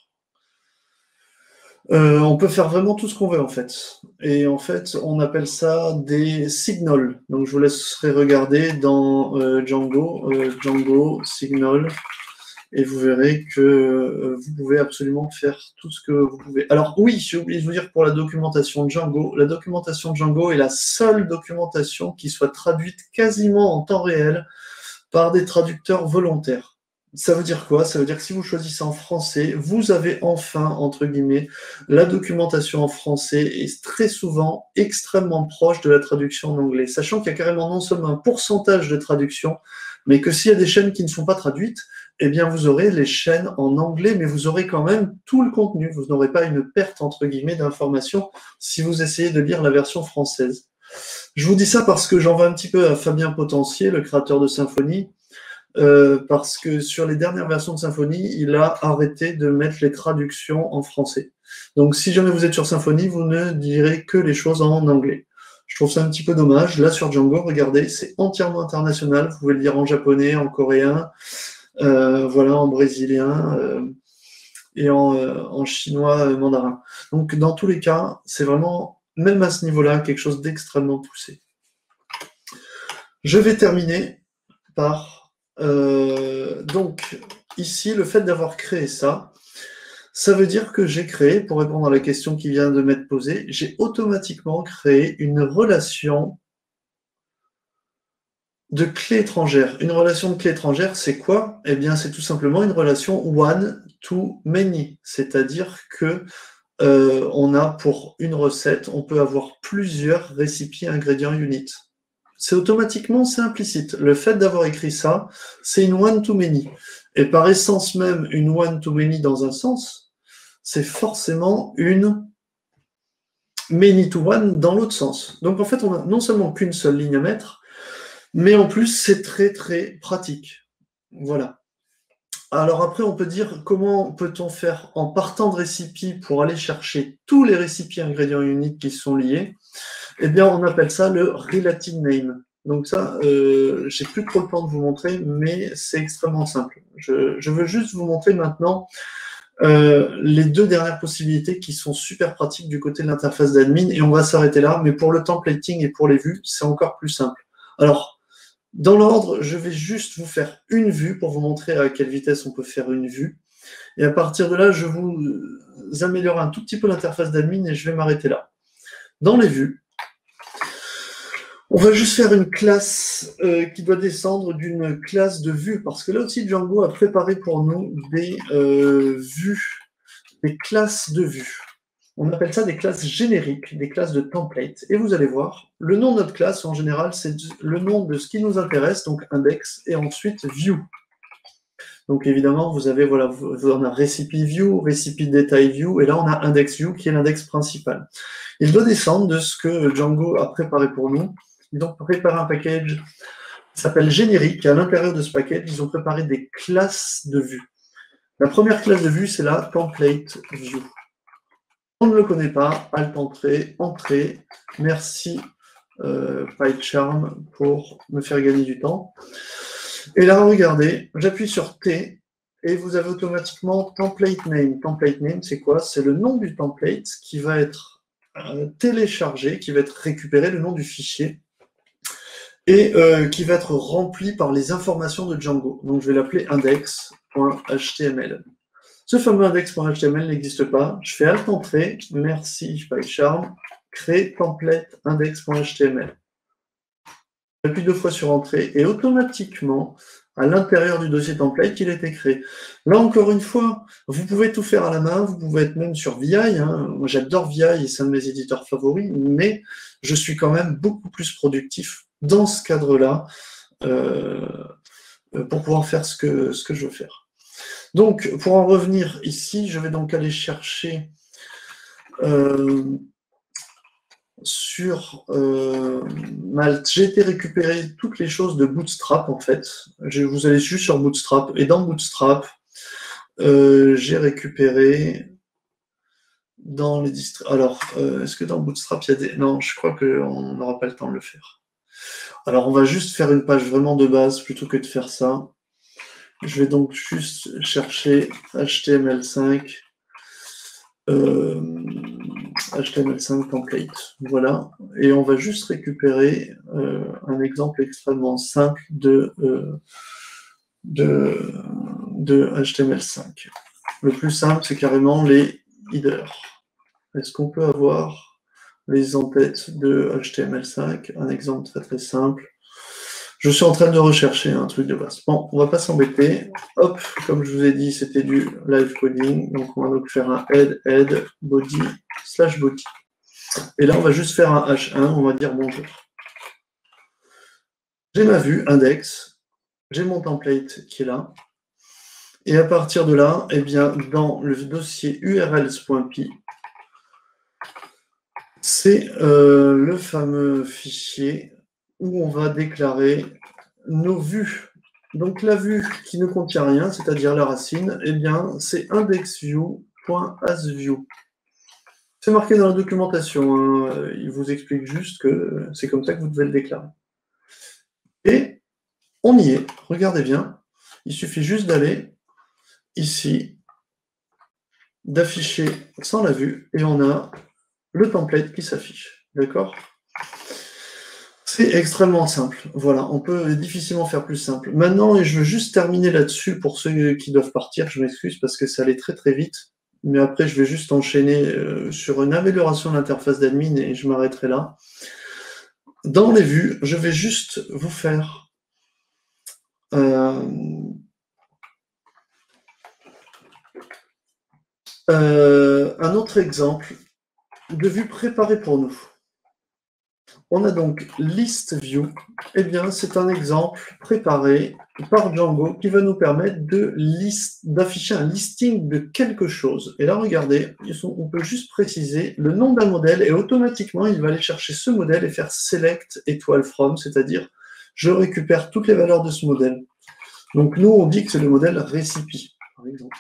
Speaker 1: On peut faire vraiment tout ce qu'on veut en fait. Et en fait, on appelle ça des signals. Donc je vous laisserai regarder dans Django, Django signal, et vous verrez que vous pouvez absolument faire tout ce que vous pouvez. Alors oui, j'ai oublié de vous dire pour la documentation de Django, la documentation de Django est la seule documentation qui soit traduite quasiment en temps réel par des traducteurs volontaires. Ça veut dire quoi? Ça veut dire que si vous choisissez en français, vous avez enfin, entre guillemets, la documentation en français est très souvent extrêmement proche de la traduction en anglais, sachant qu'il y a carrément non seulement un pourcentage de traduction, mais que s'il y a des chaînes qui ne sont pas traduites, eh bien vous aurez les chaînes en anglais, mais vous aurez quand même tout le contenu. Vous n'aurez pas une perte, entre guillemets, d'informations si vous essayez de lire la version française. Je vous dis ça parce que j'en veux un petit peu à Fabien Potentier, le créateur de Symfony, parce que sur les dernières versions de Symfony, il a arrêté de mettre les traductions en français. Donc si jamais vous êtes sur Symfony, vous ne direz que les choses en anglais. Je trouve ça un petit peu dommage. Là sur Django, regardez, c'est entièrement international. Vous pouvez le lire en japonais, en coréen, voilà, en brésilien et en chinois mandarin. Donc dans tous les cas, c'est vraiment, même à ce niveau-là, quelque chose d'extrêmement poussé. Je vais terminer par donc, ici, le fait d'avoir créé ça, ça veut dire que j'ai créé, pour répondre à la question qui vient de m'être posée, j'ai automatiquement créé une relation de clé étrangère. Une relation de clé étrangère, c'est quoi? Eh bien, c'est tout simplement une relation one-to-many, c'est-à-dire que on a pour une recette, on peut avoir plusieurs récipients ingrédients unit. C'est automatiquement, c'est implicite. Le fait d'avoir écrit ça, c'est une one-to-many. Et par essence même, une one-to-many dans un sens, c'est forcément une many-to-one dans l'autre sens. Donc en fait, on n'a non seulement qu'une seule ligne à mettre, mais en plus, c'est très très pratique. Voilà. Alors après, on peut dire comment peut-on faire en partant de récipients pour aller chercher tous les récipients ingrédients uniques qui sont liés. Eh bien, on appelle ça le relative name. Donc ça, j'ai plus trop le temps de vous montrer, mais c'est extrêmement simple. Je veux juste vous montrer maintenant les deux dernières possibilités qui sont super pratiques du côté de l'interface d'admin, et on va s'arrêter là, mais pour le templating et pour les vues, c'est encore plus simple. Alors, dans l'ordre, je vais juste vous faire une vue pour vous montrer à quelle vitesse on peut faire une vue. Et à partir de là, je vous améliore un tout petit peu l'interface d'admin et je vais m'arrêter là. Dans les vues, on va juste faire une classe qui doit descendre d'une classe de vue, parce que là aussi, Django a préparé pour nous des vues, des classes de vue. On appelle ça des classes génériques, des classes de template. Et vous allez voir, le nom de notre classe, en général, c'est le nom de ce qui nous intéresse, donc index, et ensuite view. Donc évidemment, vous avez, voilà, on a recipe view, recipe detail view, et là, on a index view, qui est l'index principal. Il doit descendre de ce que Django a préparé pour nous. Ils ont préparé un package qui s'appelle générique. À l'intérieur de ce package, ils ont préparé des classes de vue. La première classe de vue, c'est la template view. On ne le connaît pas, Alt Entrée, Entrée, merci PyCharm pour me faire gagner du temps. Et là, regardez, j'appuie sur T et vous avez automatiquement Template Name. Template Name, c'est quoi? C'est le nom du template qui va être téléchargé, qui va être récupéré, le nom du fichier, et qui va être rempli par les informations de Django. Donc, je vais l'appeler index.html. Ce fameux index.html n'existe pas. Je fais Alt Entrée, merci PyCharm, créer template index.html. J'appuie 2 fois sur Entrée et automatiquement, à l'intérieur du dossier template, il a été créé. Là, encore une fois, vous pouvez tout faire à la main, vous pouvez être même sur VI. Moi, j'adore VI et c'est un de mes éditeurs favoris, mais je suis quand même beaucoup plus productif dans ce cadre-là pour pouvoir faire ce que je veux faire. Donc, pour en revenir ici, je vais donc aller chercher sur Malte. J'ai été récupérer toutes les choses de Bootstrap, en fait. Vous allez juste sur Bootstrap, et dans Bootstrap, j'ai récupéré dans les districts. Alors, est-ce que dans Bootstrap, il y a des... Non, je crois qu'on n'aura pas le temps de le faire. Alors, on va juste faire une page vraiment de base, plutôt que de faire ça. Je vais donc juste chercher HTML5, HTML5 template. Voilà. Et on va juste récupérer un exemple extrêmement simple de HTML5. Le plus simple, c'est carrément les headers. Est-ce qu'on peut avoir les en-têtes de HTML5? Un exemple très très simple. Je suis en train de rechercher un truc de base. Bon, on va pas s'embêter. Hop, comme je vous ai dit, c'était du live coding. Donc, on va donc faire un head, body, /body. Et là, on va juste faire un H1. On va dire bonjour. J'ai ma vue, index. J'ai mon template qui est là. Et à partir de là, eh bien, dans le dossier urls.py, c'est le fameux fichier où on va déclarer nos vues. Donc la vue qui ne contient rien, c'est-à-dire la racine, eh bien c'est indexView.asView. C'est marqué dans la documentation, hein. Il vous explique juste que c'est comme ça que vous devez le déclarer. Et on y est, regardez bien, il suffit juste d'aller ici, d'afficher sans la vue, et on a le template qui s'affiche. D'accord ? C'est extrêmement simple. Voilà, on peut difficilement faire plus simple. Maintenant, et je veux juste terminer là-dessus pour ceux qui doivent partir, je m'excuse parce que ça allait très très vite. Mais après, je vais juste enchaîner sur une amélioration de l'interface d'admin et je m'arrêterai là. Dans les vues, je vais juste vous faire un autre exemple de vue préparée pour nous. On a donc list view. Eh bien, c'est un exemple préparé par Django qui va nous permettre d'afficher un listing de quelque chose. Et là, regardez, on peut juste préciser le nom d'un modèle et automatiquement, il va aller chercher ce modèle et faire select étoile from, c'est-à-dire je récupère toutes les valeurs de ce modèle. Donc, nous, on dit que c'est le modèle recipe, par exemple.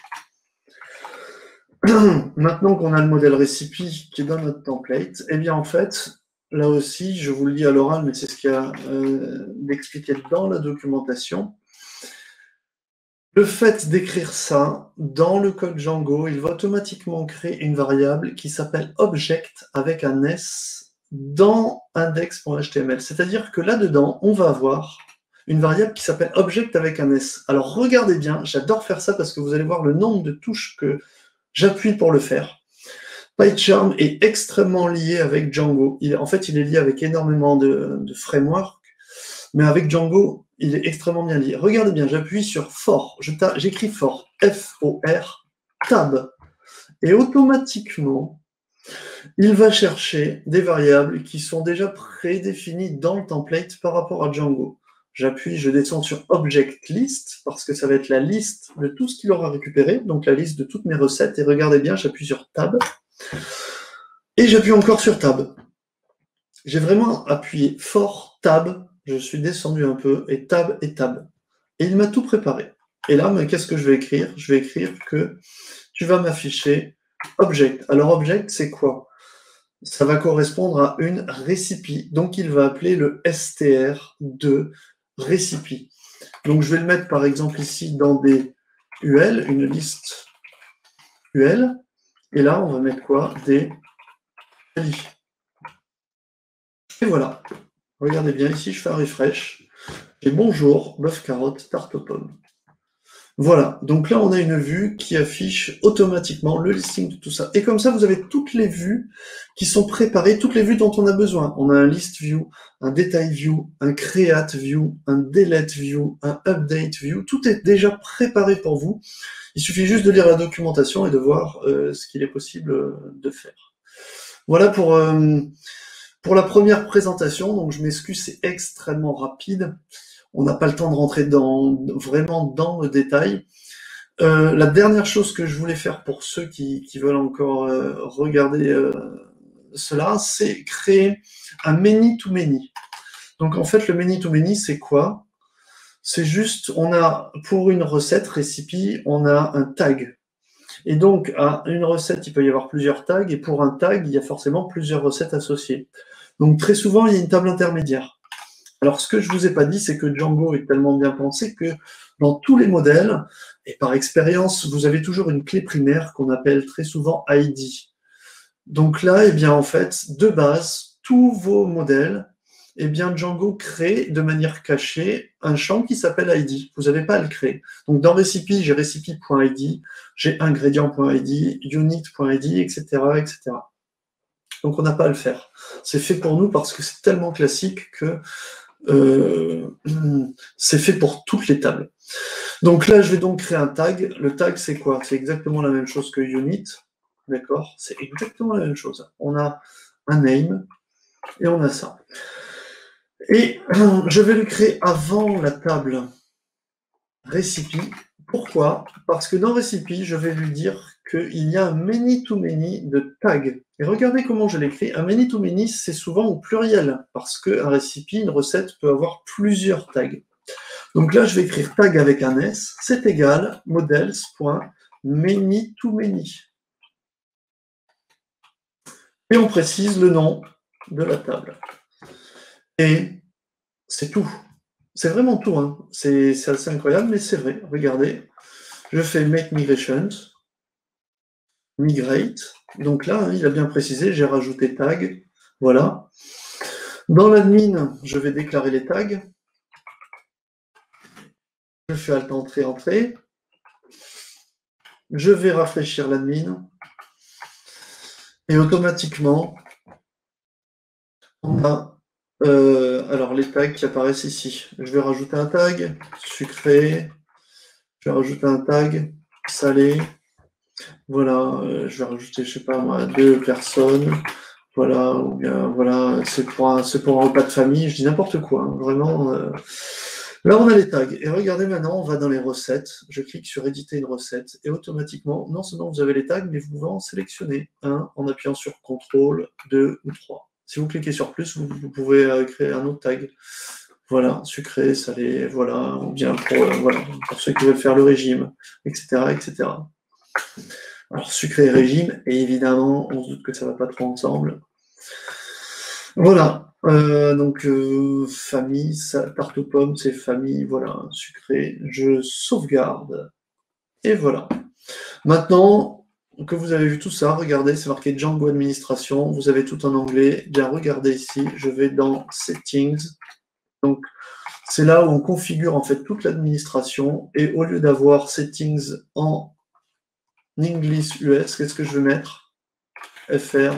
Speaker 1: Maintenant qu'on a le modèle recipe qui est dans notre template, eh bien, en fait, là aussi, je vous le dis à l'oral, mais c'est ce qu'il y a d'expliqué dans la documentation. Le fait d'écrire ça dans le code Django, il va automatiquement créer une variable qui s'appelle object avec un S dans index.html. C'est-à-dire que là-dedans, on va avoir une variable qui s'appelle object avec un S. Alors regardez bien, j'adore faire ça parce que vous allez voir le nombre de touches que j'appuie pour le faire. PyCharm est extrêmement lié avec Django. En fait, il est lié avec énormément de frameworks, mais avec Django, il est extrêmement bien lié. Regardez bien, j'appuie sur for, j'écris for, F-O-R, tab, et automatiquement, il va chercher des variables qui sont déjà prédéfinies dans le template par rapport à Django. J'appuie, je descends sur Object List, parce que ça va être la liste de tout ce qu'il aura récupéré, donc la liste de toutes mes recettes, et regardez bien, j'appuie sur Tab, et j'appuie encore sur Tab. J'ai vraiment appuyé fort, Tab, je suis descendu un peu, et Tab, et Tab. Et il m'a tout préparé. Et là, qu'est-ce que je vais écrire? Je vais écrire que tu vas m'afficher Object. Alors, object, c'est quoi? Ça va correspondre à une récipe. Donc, il va appeler le str de récipe. Donc, je vais le mettre, par exemple, ici dans des UL, une liste UL. Et là, on va mettre quoi? Des li. Et voilà. Regardez bien, ici, je fais un refresh. Et bonjour, bœuf carotte, tarte aux pommes. Voilà, donc là on a une vue qui affiche automatiquement le listing de tout ça. Et comme ça, vous avez toutes les vues qui sont préparées, toutes les vues dont on a besoin. On a un list view, un detail view, un create view, un delete view, un update view. Tout est déjà préparé pour vous. Il suffit juste de lire la documentation et de voir ce qu'il est possible de faire. Voilà pour la première présentation. Donc je m'excuse, c'est extrêmement rapide. On n'a pas le temps de rentrer vraiment dans le détail. La dernière chose que je voulais faire pour ceux qui veulent encore regarder cela, c'est créer un many-to-many. Donc en fait, le many-to-many, c'est quoi? C'est juste, on a pour une recette recipe, on a un tag. Et donc, à une recette, il peut y avoir plusieurs tags, et pour un tag, il y a forcément plusieurs recettes associées. Donc très souvent, il y a une table intermédiaire. Alors, ce que je vous ai pas dit, c'est que Django est tellement bien pensé que dans tous les modèles, et par expérience, vous avez toujours une clé primaire qu'on appelle très souvent ID. Donc là, eh bien, en fait, de base, tous vos modèles, eh bien, Django crée de manière cachée un champ qui s'appelle ID. Vous n'avez pas à le créer. Donc, dans recipe, j'ai recipe.id, j'ai ingrédient.id, unit.id, etc., etc. Donc, on n'a pas à le faire. C'est fait pour nous parce que c'est tellement classique que c'est fait pour toutes les tables. Donc là, je vais donc créer un tag. Le tag, c'est quoi? C'est exactement la même chose que unit. D'accord? C'est exactement la même chose. On a un name et on a ça. Et je vais le créer avant la table recipe. Pourquoi? Parce que dans recipe, je vais lui dire qu'il y a un many-to-many de tags. Et regardez comment je l'écris. Un many-to-many, c'est souvent au pluriel, parce qu'un recipe, une recette, peut avoir plusieurs tags. Donc là, je vais écrire tag avec un S, c'est égal models.many-to-many. Et on précise le nom de la table. Et c'est tout. C'est vraiment tout. Hein. C'est assez incroyable, mais c'est vrai. Regardez. Je fais make migrations, migrate. Donc là, hein, il a bien précisé, j'ai rajouté tag. Voilà. Dans l'admin, je vais déclarer les tags. Je fais alt entrée, entrée. Je vais rafraîchir l'admin. Et automatiquement, on a alors les tags qui apparaissent ici. Je vais rajouter un tag, sucré. Je vais rajouter un tag, salé. Voilà, je vais rajouter, je sais pas moi, 2 personnes. Voilà, ou bien voilà, c'est pour un repas de famille, je dis n'importe quoi, hein, vraiment. Là, on a les tags. Et regardez maintenant, on va dans les recettes. Je clique sur éditer une recette. Et automatiquement, non seulement vous avez les tags, mais vous pouvez en sélectionner un en appuyant sur CTRL, 2 ou 3. Si vous cliquez sur plus, vous pouvez créer un autre tag. Voilà, sucré, salé, voilà, ou bien pour ceux qui veulent faire le régime, etc., etc. Alors, sucré et régime, et évidemment, on se doute que ça ne va pas trop ensemble. Voilà, donc famille, tarte aux pommes, c'est famille, voilà, sucré, je sauvegarde. Et voilà. Maintenant que vous avez vu tout ça, regardez, c'est marqué Django Administration, vous avez tout en anglais. Bien, regardez ici, je vais dans Settings. Donc, c'est là où on configure en fait toute l'administration. Et au lieu d'avoir Settings en English US, qu'est-ce que je vais mettre? FR.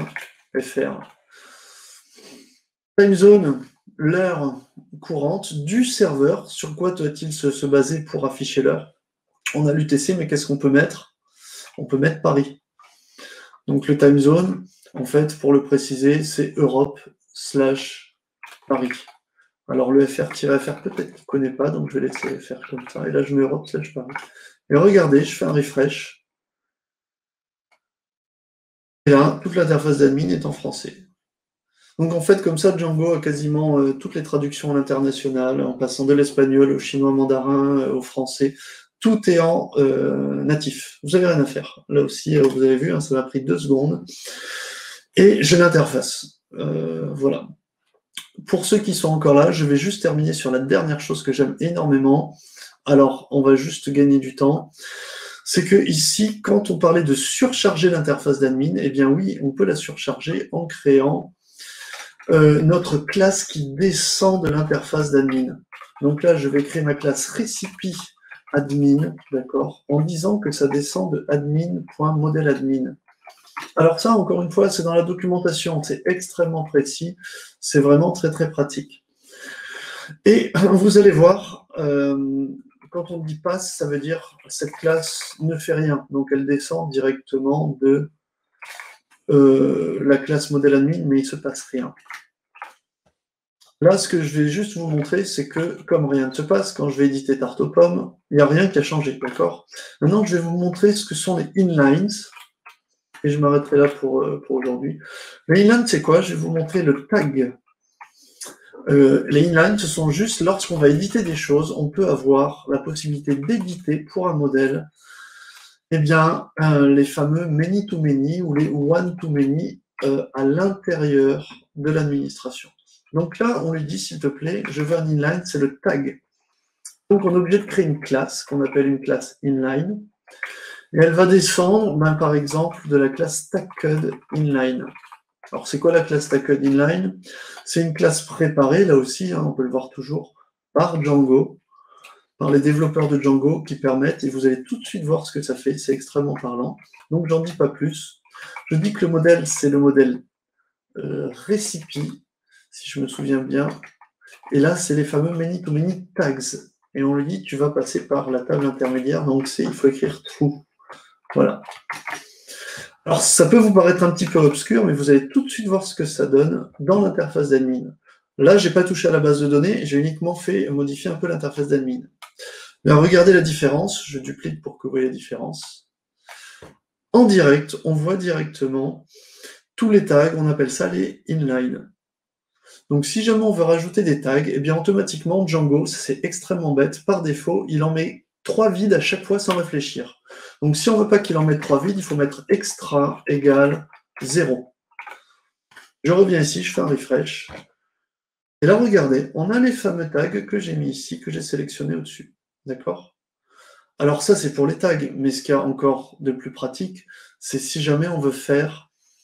Speaker 1: Time zone, l'heure courante du serveur. Sur quoi doit-il se baser pour afficher l'heure? On a l'UTC, mais qu'est-ce qu'on peut mettre? On peut mettre Paris. Donc le time zone, en fait, pour le préciser, c'est Europe/Paris. Alors le FR-FR, peut-être qu'il ne connaît pas, donc je vais laisser faire comme ça. Et là, je mets Europe/Paris. Et regardez, je fais un refresh. Et là, toute l'interface d'admin est en français. Donc en fait, comme ça, Django a quasiment toutes les traductions à l'international, en passant de l'espagnol au chinois mandarin, au français. tout est en natif. Vous n'avez rien à faire. Là aussi, vous avez vu, hein, ça m'a pris 2 secondes. Et j'ai l'interface. Voilà. Pour ceux qui sont encore là, je vais juste terminer sur la dernière chose que j'aime énormément. Alors, on va juste gagner du temps. C'est que ici, quand on parlait de surcharger l'interface d'admin, eh bien oui, on peut la surcharger en créant notre classe qui descend de l'interface d'admin. Donc là, je vais créer ma classe recipe admin, d'accord, en disant que ça descend de admin.modeladmin. Alors ça, encore une fois, c'est dans la documentation, c'est extrêmement précis, c'est vraiment très très pratique. Et vous allez voir, quand on dit passe, ça veut dire cette classe ne fait rien, donc elle descend directement de la classe modeladmin, mais il ne se passe rien. Là, ce que je vais juste vous montrer, c'est que comme rien ne se passe, quand je vais éditer tarte aux pommes, il n'y a rien qui a changé, d'accord? Maintenant, je vais vous montrer ce que sont les inlines, et je m'arrêterai là pour aujourd'hui. Les inlines, c'est quoi? Je vais vous montrer le tag. Les inlines, ce sont juste, lorsqu'on va éditer des choses, on peut avoir la possibilité d'éditer pour un modèle, eh bien, les fameux many-to-many ou les one-to-many à l'intérieur de l'administration. Donc là, on lui dit, s'il te plaît, je veux un inline, c'est le tag. Donc, on est obligé de créer une classe qu'on appelle une classe inline. Et elle va descendre, par exemple, de la classe tagged inline. Alors, c'est quoi la classe tagged inline? C'est une classe préparée, là aussi, hein, on peut le voir toujours, par Django, par les développeurs de Django qui permettent, et vous allez tout de suite voir ce que ça fait, c'est extrêmement parlant. Donc, j'en dis pas plus. Je dis que le modèle, c'est le modèle recipe, si je me souviens bien. Et là, c'est les fameux many-to-many tags. Et on lui dit, tu vas passer par la table intermédiaire, donc il faut écrire true. Voilà. Alors, ça peut vous paraître un petit peu obscur, mais vous allez tout de suite voir ce que ça donne dans l'interface d'admin. Là, je n'ai pas touché à la base de données, j'ai uniquement fait modifier un peu l'interface d'admin. Là, regardez la différence, je duplique pour que vous voyez la différence. En direct, on voit directement tous les tags, on appelle ça les inlines. Donc, si jamais on veut rajouter des tags, eh bien, automatiquement, Django, c'est extrêmement bête, par défaut, il en met 3 vides à chaque fois sans réfléchir. Donc, si on ne veut pas qu'il en mette 3 vides, il faut mettre extra égale 0. Je reviens ici, je fais un refresh. Et là, regardez, on a les fameux tags que j'ai mis ici, que j'ai sélectionnés au-dessus. D'accord? Alors ça, c'est pour les tags, mais ce qu'il y a encore de plus pratique, c'est si jamais on veut faire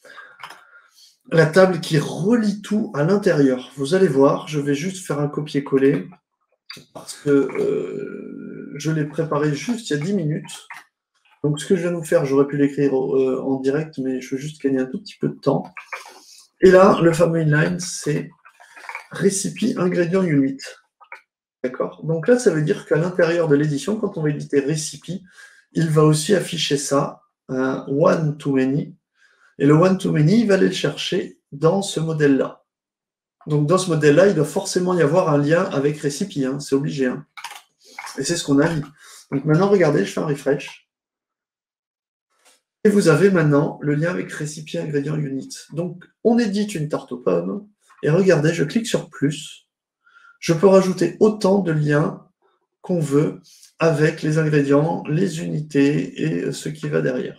Speaker 1: la table qui relie tout à l'intérieur. Vous allez voir, je vais juste faire un copier-coller parce que je l'ai préparé juste il y a 10 minutes. Donc ce que je viens de vous faire, j'aurais pu l'écrire en direct, mais je veux juste gagner un tout petit peu de temps. Et là, le fameux inline, c'est recipe ingrédient unit. D'accord? Donc là, ça veut dire qu'à l'intérieur de l'édition, quand on va éditer recipe, il va aussi afficher ça, un one-to-many. Et le one-to-many, il va aller le chercher dans ce modèle-là. Donc, dans ce modèle-là, il doit forcément y avoir un lien avec recipe, hein, c'est obligé. Hein. Et c'est ce qu'on a mis. Donc, maintenant, regardez, je fais un refresh. Et vous avez maintenant le lien avec recipe ingrédient unit. Donc, on édite une tarte aux pommes. Et regardez, je clique sur plus. Je peux rajouter autant de liens qu'on veut avec les ingrédients, les unités et ce qui va derrière.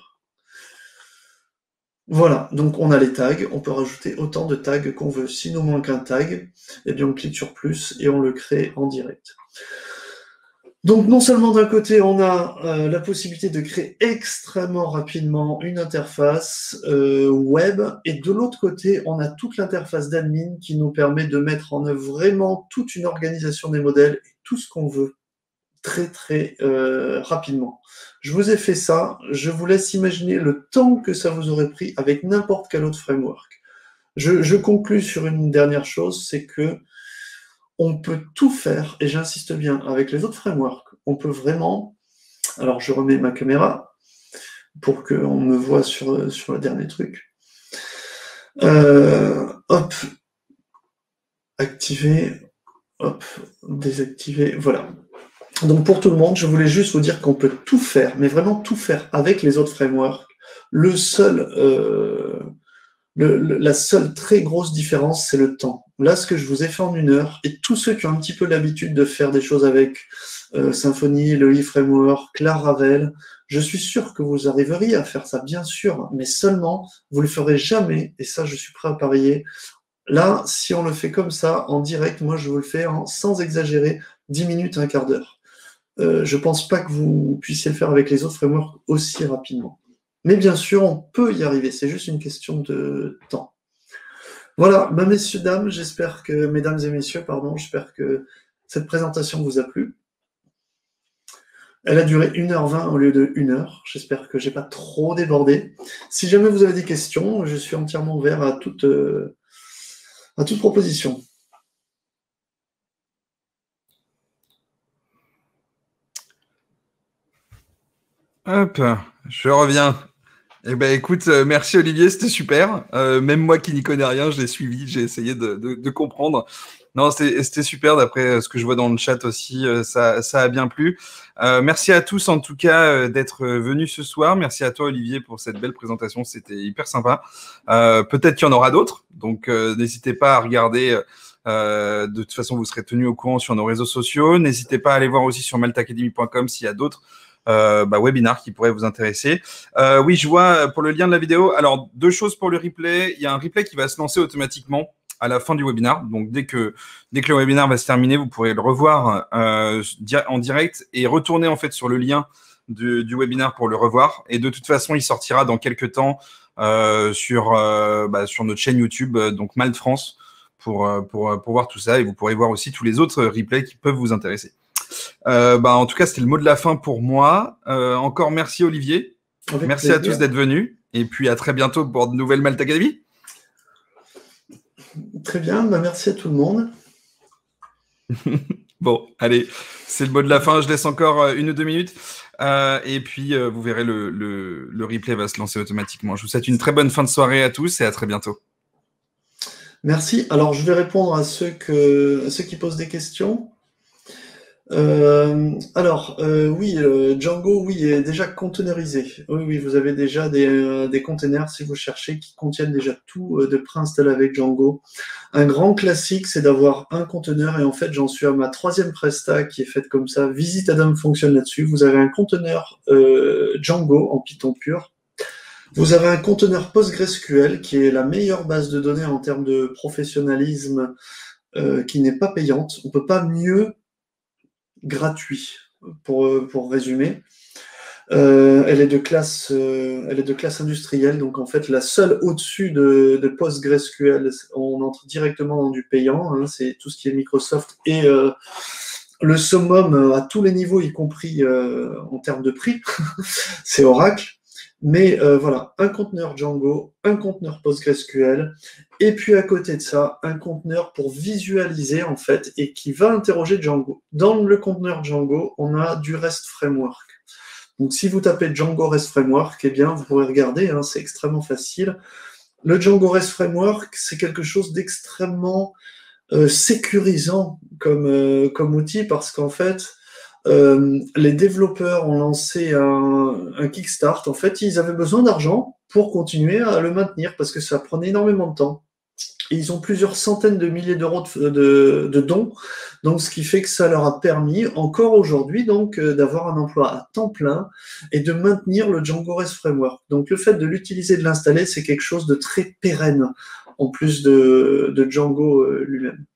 Speaker 1: Voilà, donc on a les tags, on peut rajouter autant de tags qu'on veut. S'il nous manque un tag, eh bien on clique sur plus et on le crée en direct. Donc non seulement d'un côté on a la possibilité de créer extrêmement rapidement une interface web, et de l'autre côté on a toute l'interface d'admin qui nous permet de mettre en œuvre vraiment toute une organisation des modèles et tout ce qu'on veut très très rapidement. Je vous ai fait ça, je vous laisse imaginer le temps que ça vous aurait pris avec n'importe quel autre framework. Je conclus sur une dernière chose, c'est que on peut tout faire, et j'insiste bien, avec les autres frameworks. On peut vraiment... Alors, je remets ma caméra pour qu'on me voit sur le dernier truc. Hop, activer, hop, désactiver, voilà. Donc pour tout le monde, je voulais juste vous dire qu'on peut tout faire, mais vraiment tout faire avec les autres frameworks. Le seul La seule très grosse différence, c'est le temps. Là, ce que je vous ai fait en 1 heure, et tous ceux qui ont un petit peu l'habitude de faire des choses avec Symfony, le eFramework, Laravel, je suis sûr que vous arriveriez à faire ça, bien sûr, mais seulement, vous le ferez jamais, et ça, je suis prêt à parier. Là, si on le fait comme ça, en direct, moi, je vous le fais sans exagérer, 10 minutes, un quart d'heure. Je pense pas que vous puissiez le faire avec les autres frameworks aussi rapidement. Mais bien sûr, on peut y arriver, c'est juste une question de temps. Voilà, messieurs, dames, mesdames et messieurs, pardon, j'espère que cette présentation vous a plu. Elle a duré 1h20 au lieu de 1 heure. J'espère que j'ai pas trop débordé. Si jamais vous avez des questions, je suis entièrement ouvert à toute proposition.
Speaker 2: Hop, je reviens. Eh ben, écoute, merci Olivier, c'était super. Même moi qui n'y connais rien, je l'ai suivi, j'ai essayé de comprendre. Non, c'était super d'après ce que je vois dans le chat aussi, ça a bien plu. Merci à tous en tout cas d'être venus ce soir. Merci à toi Olivier pour cette belle présentation, c'était hyper sympa. Peut-être qu'il y en aura d'autres, donc n'hésitez pas à regarder. De toute façon, vous serez tenus au courant sur nos réseaux sociaux. N'hésitez pas à aller voir aussi sur maltacademy.com s'il y a d'autres webinars qui pourraient vous intéresser. Oui, je vois pour le lien de la vidéo. Alors, 2 choses pour le replay. Il y a un replay qui va se lancer automatiquement à la fin du webinar. Donc, dès que le webinar va se terminer, vous pourrez le revoir en direct et retourner en fait sur le lien du webinar pour le revoir. Et de toute façon, il sortira dans quelques temps sur notre chaîne YouTube, donc Malte France, pour voir tout ça. Et vous pourrez voir aussi tous les autres replays qui peuvent vous intéresser. En tout cas, c'était le mot de la fin pour moi. Encore merci Olivier.
Speaker 1: Avec
Speaker 2: merci
Speaker 1: plaisir.
Speaker 2: À tous d'être venus. Et puis à très bientôt pour de nouvelles Malte Academy.
Speaker 1: Très bien, merci à tout le monde.
Speaker 2: Bon, allez, c'est le mot de la fin. Je laisse encore 1 ou 2 minutes. Et puis, vous verrez, le replay va se lancer automatiquement. Je vous souhaite une très bonne fin de soirée à tous et à très bientôt.
Speaker 1: Merci. Alors, je vais répondre à ceux qui posent des questions. Oui, Django, oui, est déjà containerisé. Oui, vous avez déjà des containers, si vous cherchez, qui contiennent déjà tout de préinstallé avec Django. Un grand classique, c'est d'avoir un conteneur, et en fait, j'en suis à ma 3e presta qui est faite comme ça. Visit Adam fonctionne là-dessus. Vous avez un conteneur Django en Python pur. Vous avez un conteneur PostgreSQL qui est la meilleure base de données en termes de professionnalisme qui n'est pas payante. On peut pas mieux gratuit, pour résumer. Elle est de classe industrielle, donc en fait la seule au-dessus de PostgreSQL, on entre directement dans du payant, hein, c'est tout ce qui est Microsoft et le summum à tous les niveaux, y compris en termes de prix, c'est Oracle. Mais voilà, un conteneur Django, un conteneur PostgreSQL, et puis à côté de ça, un conteneur pour visualiser en fait, et qui va interroger Django. Dans le conteneur Django, on a du REST Framework. Donc si vous tapez Django REST Framework, eh bien vous pourrez regarder, hein, c'est extrêmement facile. Le Django REST Framework, c'est quelque chose d'extrêmement sécurisant comme outil, parce qu'en fait, les développeurs ont lancé un Kickstart. En fait, ils avaient besoin d'argent pour continuer à le maintenir parce que ça prenait énormément de temps. Et ils ont plusieurs centaines de milliers d'euros de dons, donc ce qui fait que ça leur a permis, encore aujourd'hui, donc d'avoir un emploi à temps plein et de maintenir le Django REST Framework. Donc le fait de l'utiliser et de l'installer, c'est quelque chose de très pérenne, en plus de Django lui-même.